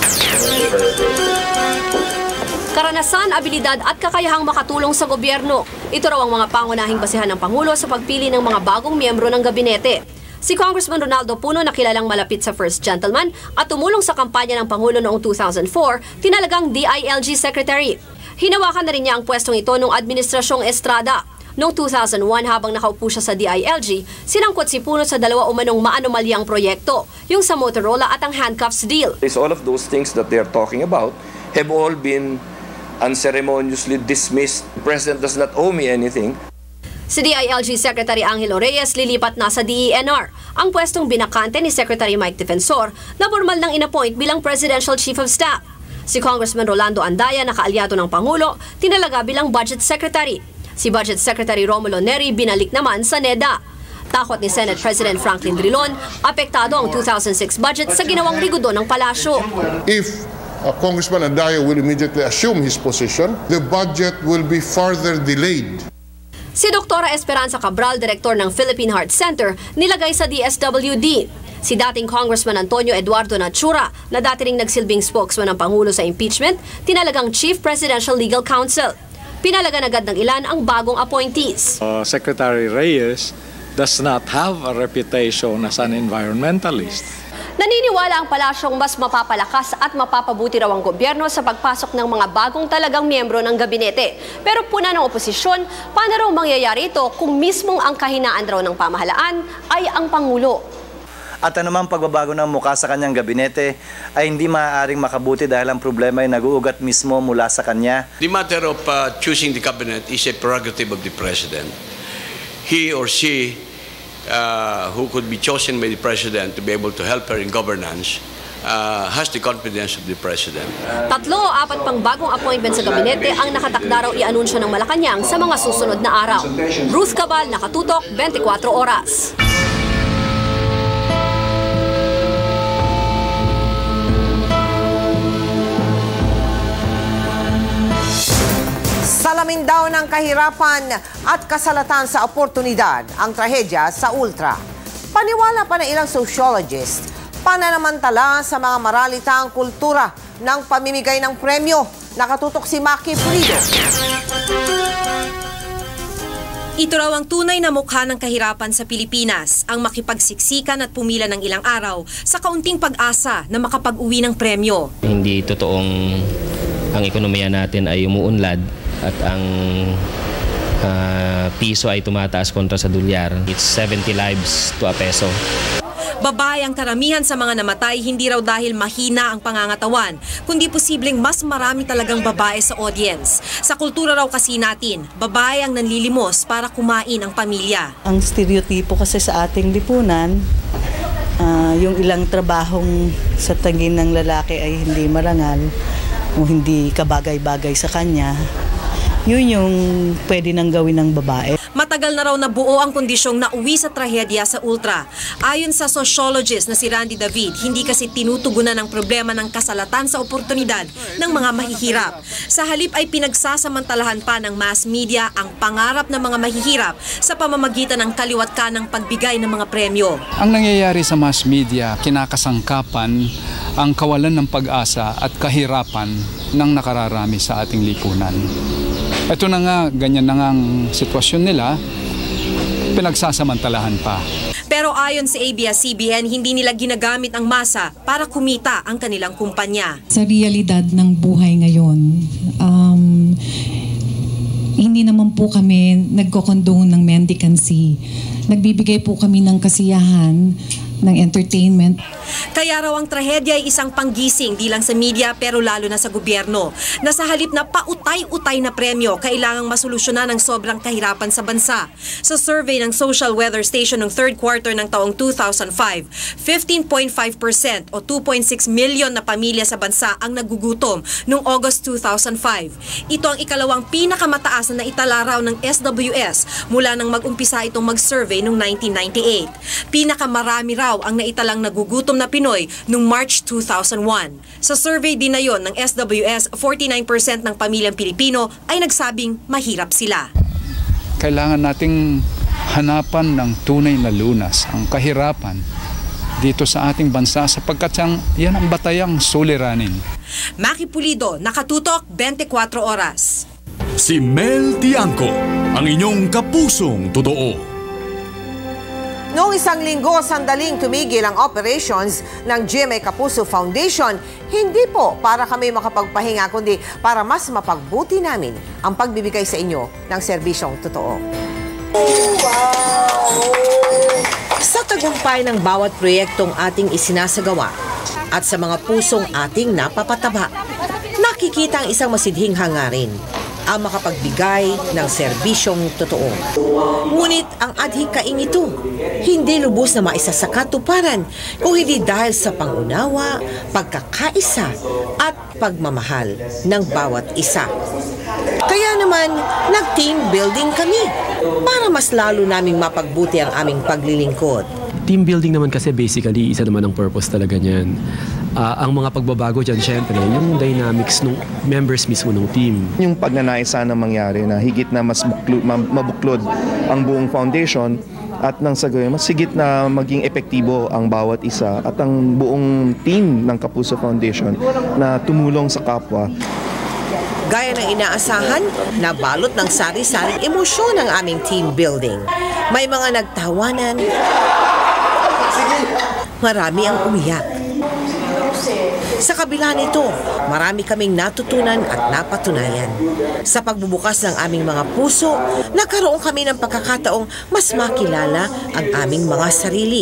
Speaker 1: Karanasan, abilidad at kakayahang makatulong sa gobyerno. Ito raw ang mga pangunahing basehan ng Pangulo sa pagpili ng mga bagong miyembro ng gabinete. Si Congressman Ronaldo Puno na kilalang malapit sa First Gentleman at tumulong sa kampanya ng Pangulo noong two thousand four, tinalagang D I L G Secretary. Hinawakan na rin niya ang pwestong ito noong Administrasyong Estrada. Noong two thousand one, habang nakaupo siya sa D I L G, sinangkot si Puno sa dalawa umanong maanomalyang proyekto, yung sa Motorola at ang handcuffs deal.
Speaker 5: All of those things that they're talking about have all been unceremoniously dismissed. The President does not owe me anything.
Speaker 1: Si D I L G Secretary Angelo Reyes lilipat na sa D E N R, ang pwestong binakante ni Secretary Mike Defensor na formal nang inappoint bilang Presidential Chief of Staff. Si Congressman Rolando Andaya na kaalyado ng Pangulo, tinalaga bilang Budget Secretary. Si Budget Secretary Romulo Neri binalik naman sa NEDA. Takot ni Senate President Franklin Drilon, apektado ang two thousand six budget sa ginawang rigudo ng palasyo.
Speaker 9: If uh, Congressman Andaya will immediately assume his position, the budget will be further delayed.
Speaker 1: Si Doktora Esperanza Cabral, Direktor ng Philippine Heart Center, nilagay sa D S W D. Si dating Congressman Antonio Eduardo Nachura, na dati ring nagsilbing spokesman ng Pangulo sa impeachment, tinalagang Chief Presidential Legal Counsel. Pinalagan agad ng ilan ang bagong appointees.
Speaker 15: Uh, Secretary Reyes does not have a reputation as an environmentalist.
Speaker 1: Naniniwala ang palasyong mas mapapalakas at mapapabuti raw ang gobyerno sa pagpasok ng mga bagong talagang miyembro ng gabinete. Pero puna ng oposisyon, paano raw mangyayari ito kung mismong ang kahinaan raw ng pamahalaan ay ang Pangulo?
Speaker 16: At anumang pagbabago ng mukha sa kanyang gabinete ay hindi maaaring makabuti dahil ang problema ay nag-uugat mismo mula sa kanya.
Speaker 17: The matter of uh, choosing the cabinet is a prerogative of the President. He or she Uh, who could be chosen by the President to be able to help her in governance uh, has the confidence of the President.
Speaker 1: Tatlo o apat pang bagong appointment sa gabinete ang nakatakda raw i-anunsyo ng Malacanang sa mga susunod na araw. Ruth Cabal, Nakatutok, twenty-four oras.
Speaker 2: Salamin daw ng kahirapan at kasalatan sa oportunidad ang trahedya sa Ultra. Paniwala pa ng ilang sociologist, pananamantala sa mga maralitang kultura ng pamimigay ng premyo. Nakatutok si Maki Pulido.
Speaker 18: Ito raw ang tunay na mukha ng kahirapan sa Pilipinas, ang makipagsiksikan at pumila ng ilang araw sa kaunting pag-asa na makapag-uwi ng premyo.
Speaker 19: Hindi totoong ang ekonomiya natin ay umuunlad at ang uh, piso ay tumataas kontra sa dolyar. It's seventy lives to a peso.
Speaker 18: Babae ang karamihan sa mga namatay hindi raw dahil mahina ang pangangatawan, kundi posibleng mas marami talagang babae sa audience. Sa kultura raw kasi natin, babae ang nanlilimos para kumain ang pamilya.
Speaker 20: Ang stereotipo kasi sa ating lipunan, uh, yung ilang trabahong sa tingin ng lalaki ay hindi marangal o hindi kabagay-bagay sa kanya, yun yung pwede nang gawin ng babae.
Speaker 18: Matagal na raw nabuo ang kondisyong nauwi sa trahedya sa Ultra. Ayon sa sociologist na si Randy David, hindi kasi tinutugunan ang problema ng kasalatan sa oportunidad ng mga mahihirap. Sa halip ay pinagsasamantalahan pa ng mass media ang pangarap ng mga mahihirap sa pamamagitan ng kaliwat kanang pagbigay ng mga premyo.
Speaker 21: Ang nangyayari sa mass media, kinakasangkapan ang kawalan ng pag-asa at kahirapan ng nakararami sa ating lipunan. Ito na nga, ganyan na nga ang sitwasyon nila, pinagsasamantalahan pa.
Speaker 18: Pero ayon sa A B S C B N, hindi nila ginagamit ang masa para kumita ang kanilang kumpanya.
Speaker 22: Sa realidad ng buhay ngayon, um, hindi naman po kami nagko-condone ng mendicancy. Nagbibigay po kami ng kasiyahan, ng entertainment.
Speaker 18: Kaya raw ang trahedya ay isang panggising di lang sa media pero lalo na sa gobyerno, na sa halip na pautay-utay na premyo, kailangang masolusyonan ang sobrang kahirapan sa bansa. Sa survey ng Social Weather Station ng third quarter ng taong two thousand five, fifteen point five percent o two point six million na pamilya sa bansa ang nagugutom noong August two thousand five. Ito ang ikalawang pinakamataas na naitala raw ng S W S mula nang mag-umpisa itong mag-survey noong nineteen ninety-eight. Pinakamarami raw raw ang naitalang nagugutom na Pinoy noong March two thousand one. Sa survey din na yon ng S W S, forty-nine percent ng pamilyang Pilipino ay nagsabing mahirap sila.
Speaker 21: Kailangan nating hanapan ng tunay na lunas, ang kahirapan dito sa ating bansa sapagkat yan ang batayang suliranin.
Speaker 18: Maki Pulido, Nakatutok, twenty-four oras.
Speaker 8: Si Mel Tiangco, ang inyong kapusong totoo.
Speaker 2: Noong isang linggo, sandaling tumigil ang operations ng G M A Kapuso Foundation, hindi po para kami makapagpahinga, kundi para mas mapagbuti namin ang pagbibigay sa inyo ng serbisyong totoo. Sa tagumpay ng bawat proyektong ating isinasagawa at sa mga pusong ating napapataba, nakikita ang isang masidhing hangarin, ang makapagbigay ng serbisyong totoo. Ngunit ang adhikain ito, hindi lubos na maisasakatuparan kung hindi dahil sa pangunawa, pagkakaisa at pagmamahal ng bawat isa. Kaya naman, nag-team building kami para mas lalo naming mapagbuti ang aming paglilingkod.
Speaker 4: Team building naman kasi basically, isa naman ang purpose talaga niyan. Uh, ang mga pagbabago dyan, syempre, yung dynamics ng members mismo ng team.
Speaker 6: Yung pagnanais sana mangyari na higit na mas buklo, mabuklod ang buong foundation at nang sa gayon, mas higit na maging epektibo ang bawat isa at ang buong team ng Kapuso Foundation na tumulong sa kapwa.
Speaker 2: Gaya ng inaasahan, nabalot ng sari-saring emosyon ang aming team building. May mga nagtawanan, marami ang umiyak. Sa kabila nito, marami kaming natutunan at napatunayan. Sa pagbubukas ng aming mga puso, nagkaroon kami ng pagkakataong mas makilala ang aming mga sarili.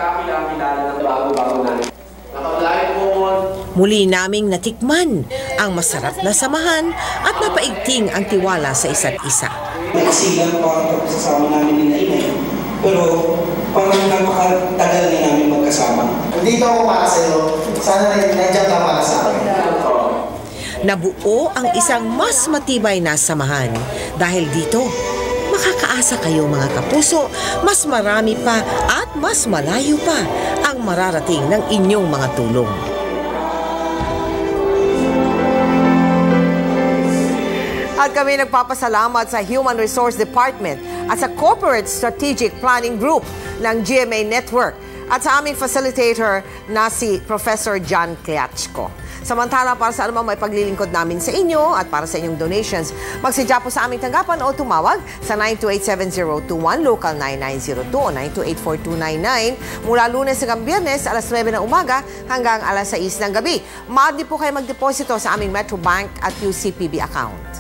Speaker 2: Muli naming natikman ang masarap na samahan at napaigting ang tiwala sa isa't isa.
Speaker 23: Nagsilang pa ang pagsasama namin ni Nainay, pero parang napakatagal na namin magkasama. Dito ako para sa iyo, sana nandiyan ka para sa akin.
Speaker 2: Nabuo ang isang mas matibay na samahan. Dahil dito, makakaasa kayo mga kapuso, mas marami pa at mas malayo pa ang mararating ng inyong mga tulong. At kami nagpapasalamat sa Human Resource Department at sa Corporate Strategic Planning Group ng G M A Network at sa aming facilitator na si Professor John Cleachco. Samantala, para sa anumang may paglilingkod namin sa inyo at para sa inyong donations, magsadya po sa aming tanggapan o tumawag sa nine two eight seven zero two one, local nine nine zero two o nine two eight four two nine nine mula Lunes hanggang Biyernes, alas nuwebe ng umaga hanggang alas sais ng gabi. Maaari po kayo magdeposito sa aming Metro Bank at U C P B account.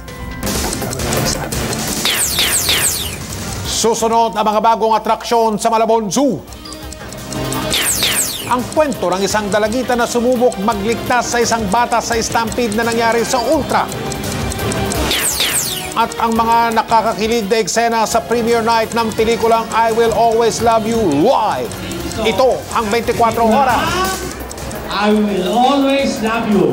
Speaker 3: Susunod ang mga bagong atraksyon sa Malabon Zoo. Ang kwento ng isang dalagita na sumubok magligtas sa isang bata sa stampede na nangyari sa Ultra. At ang mga nakakakilig na eksena sa premiere night ng pelikulang I Will Always Love You live. Ito ang twenty-four oras.
Speaker 24: I will always love you.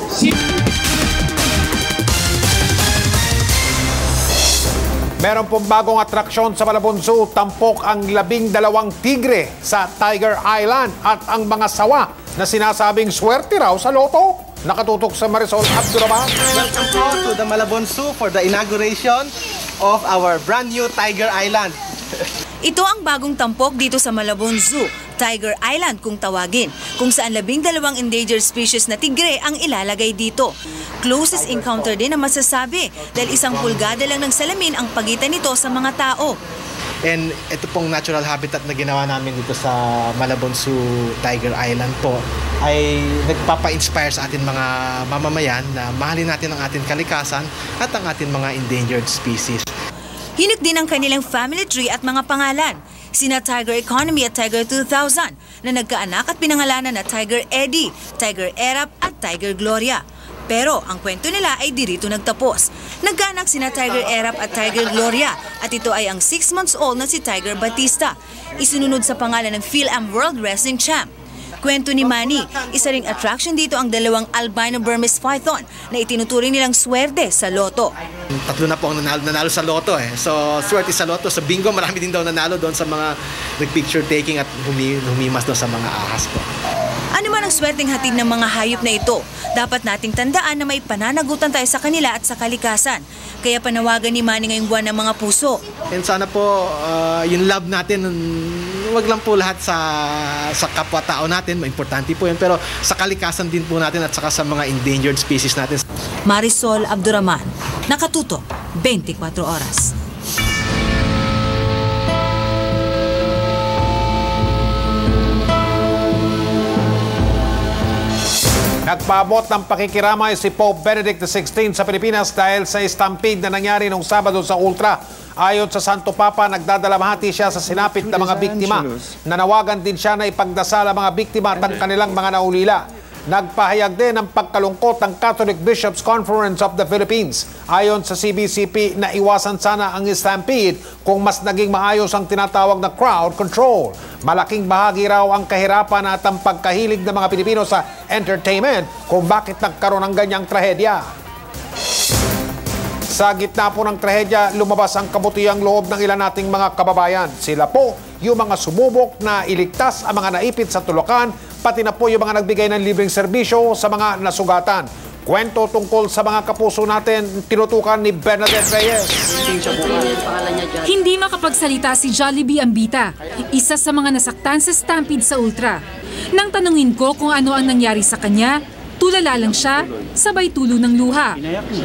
Speaker 3: Meron pong bagong atraksyon sa Malabon Zoo, tampok ang labing dalawang tigre sa Tiger Island at ang mga sawa na sinasabing swerte raw sa loto. Nakatutok sa Marisol Abdurrahman.
Speaker 25: Welcome po to the Malabon Zoo for the inauguration of our brand new Tiger Island.
Speaker 26: Ito ang bagong tampok dito sa Malabon Zoo, Tiger Island kung tawagin, kung saan labing dalawang endangered species na tigre ang ilalagay dito. Closest encounter din ang masasabi dahil isang pulgada lang ng salamin ang pagitan nito sa mga tao.
Speaker 25: And ito pong natural habitat na ginawa namin dito sa Malabon Zoo, Tiger Island po ay nagpapa-inspire sa ating mga mamamayan na mahalin natin ang ating kalikasan at ang ating mga endangered species.
Speaker 26: Hinik din ang kanilang family tree at mga pangalan. Sina Tiger Economy at Tiger two thousand na nagkaanak at pinangalanan na Tiger Eddie, Tiger Erap at Tiger Gloria. Pero ang kwento nila ay di rito nagtapos. Nagkaanak sina Tiger Erap at Tiger Gloria at ito ay ang six months old na si Tiger Batista. Isinunod sa pangalan ng Phil-Am World Wrestling Champ. Kwento ni Manny, isa ring attraction dito ang dalawang albino Burmese python na itinuturing nilang swerte sa loto.
Speaker 25: Tatlo na po ang nanalo, nanalo sa loto eh. So, swerte sa loto. Sa bingo, marami din daw nanalo doon sa mga nag-picture taking at humi, humimas doon sa mga ahas po.
Speaker 26: Ano man ang swerteng hatid ng mga hayop na ito, dapat nating tandaan na may pananagutan tayo sa kanila at sa kalikasan. Kaya panawagan ni Manny ngayong buwan ng mga puso.
Speaker 25: And sana po, uh, yung love natin, wag lang po lahat sa, sa kapwa-tao natin, importante po yun, pero sa kalikasan din po natin at saka sa mga endangered species natin.
Speaker 26: Marisol Abdurrahman, Nakatutok, twenty-four oras.
Speaker 3: Nagpaabot ng pakikiramay si Pope Benedict the sixteenth sa Pilipinas dahil sa stampede na nangyari noong Sabado sa Ultra. Ayon sa Santo Papa, nagdadalamhati siya sa sinapit ng mga biktima. Nanawagan din siya na ipagdasal ang mga biktima at ang kanilang mga naulila. Nagpahayag din ng pagkalungkot ng Catholic Bishops Conference of the Philippines. Ayon sa C B C P, na iwasan sana ang stampede kung mas naging maayos ang tinatawag na crowd control. Malaking bahagi raw ang kahirapan at ang pagkahilig ng mga Pilipino sa entertainment kung bakit nagkaroon ng ganyang trahedya. Sa gitna po ng trahedya, lumabas ang kabutihang loob ng ilan nating mga kababayan. Sila po yung mga sumubok na iligtas ang mga naipit sa tulukan, pati na po yung mga nagbigay ng libreng serbisyo sa mga nasugatan. Kwento tungkol sa mga kapuso natin, tinutukan ni Bernadette Reyes.
Speaker 7: Hindi makapagsalita si Jollibee Ambita, isa sa mga nasaktan sa stampede sa Ultra. Nang tanungin ko kung ano ang nangyari sa kanya, tulala lang siya, sabay tulo ng luha.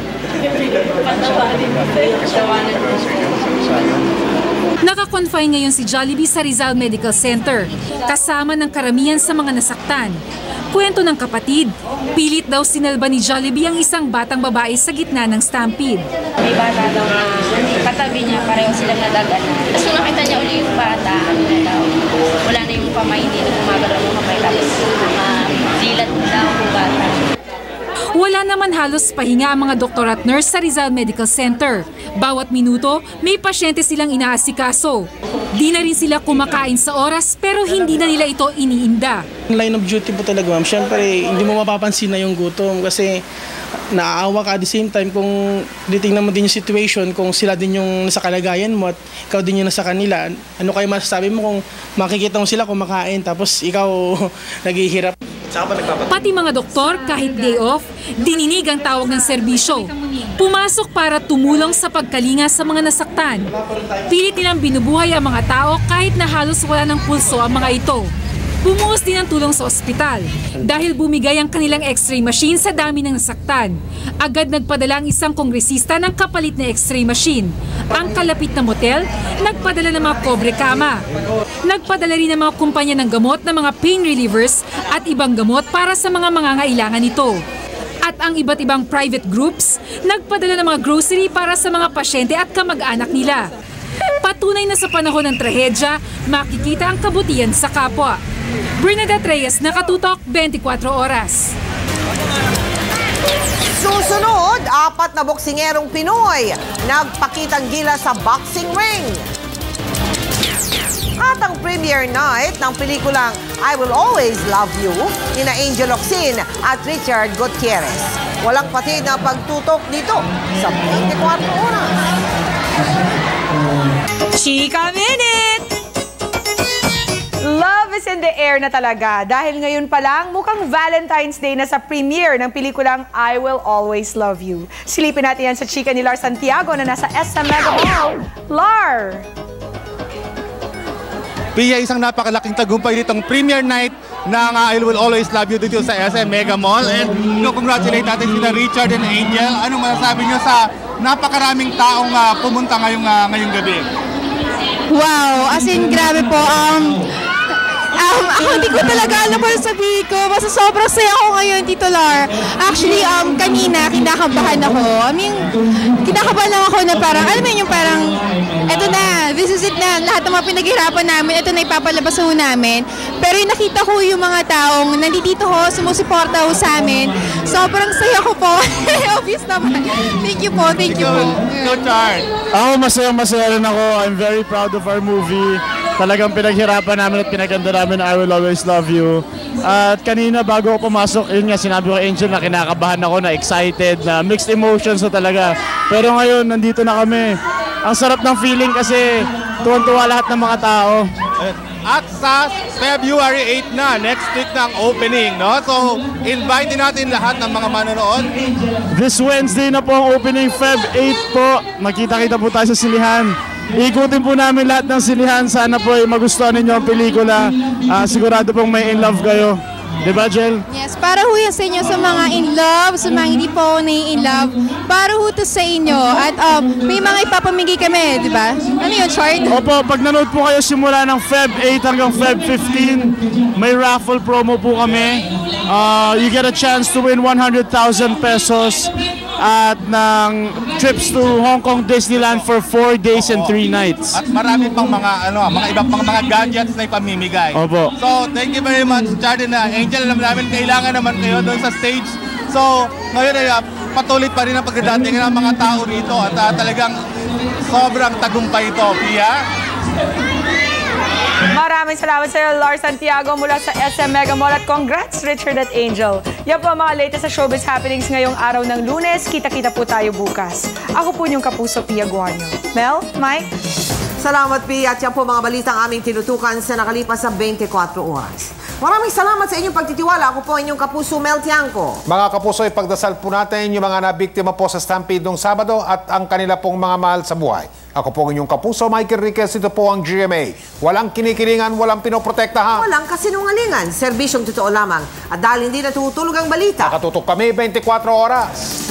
Speaker 7: Naka-confine ngayon si Jollibee sa Rizal Medical Center, kasama ng karamihan sa mga nasaktan. Kwento ng kapatid, pilit daw sinalba ni Jollibee ang isang batang babae sa gitna ng stampede.
Speaker 10: May bata daw na katabi niya, pareho silang nadagana. Tapos nung nakita niya uli yung bata, ano na daw, wala na yung kamay, hindi na gumagalaw yung kamay, tapos dilat daw yung bata.
Speaker 7: Wala naman halos pahinga ang mga doktor at nurse sa Rizal Medical Center. Bawat minuto, may pasyente silang inaasikaso. Di na rin sila kumakain sa oras pero hindi na nila ito iniinda.
Speaker 11: Line of duty po talaga, ma'am. Siyempre, hindi mo mapapansin na yung gutom kasi naaawa ka at the same time kung titingnan mo din yung situation, kung sila din yung nasa kalagayan mo at ikaw din yung nasa kanila. Ano kayo masasabi mo kung makikita mo sila kumakain tapos ikaw naghihirap?
Speaker 7: Pati mga doktor, kahit day off, dininig ang tawag ng serbisyo. Pumasok para tumulong sa pagkalinga sa mga nasaktan. Pilit nilang binubuhay ang mga tao kahit na halos wala ng pulso ang mga ito. Bumuhos din ang tulong sa ospital dahil bumigay ang kanilang x-ray machine sa dami ng nasaktan. Agad nagpadala ang isang kongresista ng kapalit na x-ray machine. Ang kalapit na motel, nagpadala ng mga kobre kama. Nagpadala rin ng mga kumpanya ng gamot ng mga pain relievers at ibang gamot para sa mga mangangailangan nito. At ang iba't ibang private groups, nagpadala ng mga grocery para sa mga pasyente at kamag-anak nila. Patunay na sa panahon ng trahedya, makikita ang kabutihan sa kapwa. Bernadette Reyes, Nakatutok, twenty-four oras.
Speaker 2: Susunod, apat na boksingerong Pinoy nagpakitang gila sa boxing ring. At ang premiere night ng pelikulang I Will Always Love You nina Angel Locsin at Richard Gutierrez. Walang patid na pagtutok dito sa twenty-four oras.
Speaker 12: Chika Minute! Love is in the air na talaga dahil ngayon pa lang mukhang Valentine's Day na sa premiere ng pelikulang I Will Always Love You. Silipin natin yan sa chika ni Lar Santiago na nasa S M Mega Mall. Lar!
Speaker 13: Pia, isang napakalaking tagumpay nitong premiere night ng uh, I Will Always Love You dito sa S M Mega Mall. And no, congratulate natin sila Richard and Angel. Anong masasabi nyo sa napakaraming taong uh, pumunta ngayong, uh, ngayong gabi?
Speaker 14: Wow, as in grabe po. Um, um, ako hindi ko talaga alam kung sabihin ko. Basta sobrang saya ako ngayon, Tito Lar. Actually, um, kanina, kinakabahan ako. I mean, kinakabahan lang ako na parang, alam mo yung parang, eto na, this is it na. Lahat ng mga pinaghirapan namin, eto na ipapalabas ho namin. Pero yung nakita ko yung mga taong nandito ho, sumusuporta ho sa amin. Sobrang saya ko po. Obvious naman. Thank you po, thank you po.
Speaker 13: Go, Chard.
Speaker 27: Ako masaya-masaya rin ako. I'm very proud of our movie.
Speaker 1: talagang pinaghirapan namin at pinaganda namin I Will Always Love You. At kanina bago ako pumasok, yun nga sinabi ko kay Angel na kinakabahan ako, na excited, na mixed emotions na talaga. Pero ngayon, nandito na kami. Ang sarap ng feeling kasi tuwan-tuwa lahat ng mga tao.
Speaker 13: At sa February eighth na, next week na ang opening, no? So, invite din natin lahat ng mga manonood.
Speaker 1: This Wednesday na po ang opening, February eighth po. Magkita-kita po tayo sa silihan. Ikutin po namin lahat ng silihan. Sana po ay magustuhan ninyo ang pelikula. Uh, sigurado pong may in love kayo. Diba, Jel?
Speaker 14: Yes, para ho yan sa inyo sa mga in love, sa mga hindi po na-in love, para ho to sa inyo. At um, may mga ipapamigay kami, di ba? Ano yun, Chard?
Speaker 1: Opo, pag nanood po kayo simula ng February eighth hanggang February fifteen, may raffle promo po kami. Uh, you get a chance to win one hundred thousand pesos at ng trips to Hong Kong Disneyland for four days and three nights.
Speaker 13: At marami pang mga ano, mga ibang pang mga gadgets na ipamimigay.
Speaker 1: Opo.
Speaker 13: So, thank you very much, Chardin na Angel. Alam namin kailangan naman kayo doon sa stage. So, ngayon ay uh, patuloy pa rin ang pagdating ng mga tao rito at uh, talagang sobrang tagumpay ito, Pia.
Speaker 12: Maraming salamat sa iyo, Lars Santiago mula sa S M Mega Mall at congrats Richard at Angel. Yan po ang mga latest sa showbiz happenings ngayong araw ng Lunes. Kita-kita po tayo bukas. Ako po yung kapuso, Pia Guarno. Mel, Mike?
Speaker 2: Salamat, Pia. At yan po mga balitang aming tinutukan sa nakalipas sa twenty-four oras. Maraming salamat sa inyong pagtitiwala. Ako po ang inyong kapuso, Mel Tiangco.
Speaker 3: Mga kapuso, ipagdasal po natin yung mga nabiktima po sa stampede noong Sabado at ang kanila pong mga mahal sa buhay. Ako po ang inyong kapuso, Michael Riquez. Ito po ang G M A. Walang kinikilingan, walang pinoprotektahan.
Speaker 2: Walang kasinungalingan. Serbisyong totoo lamang. At dahil hindi natutulog ang balita,
Speaker 3: nakatutok kami twenty-four oras.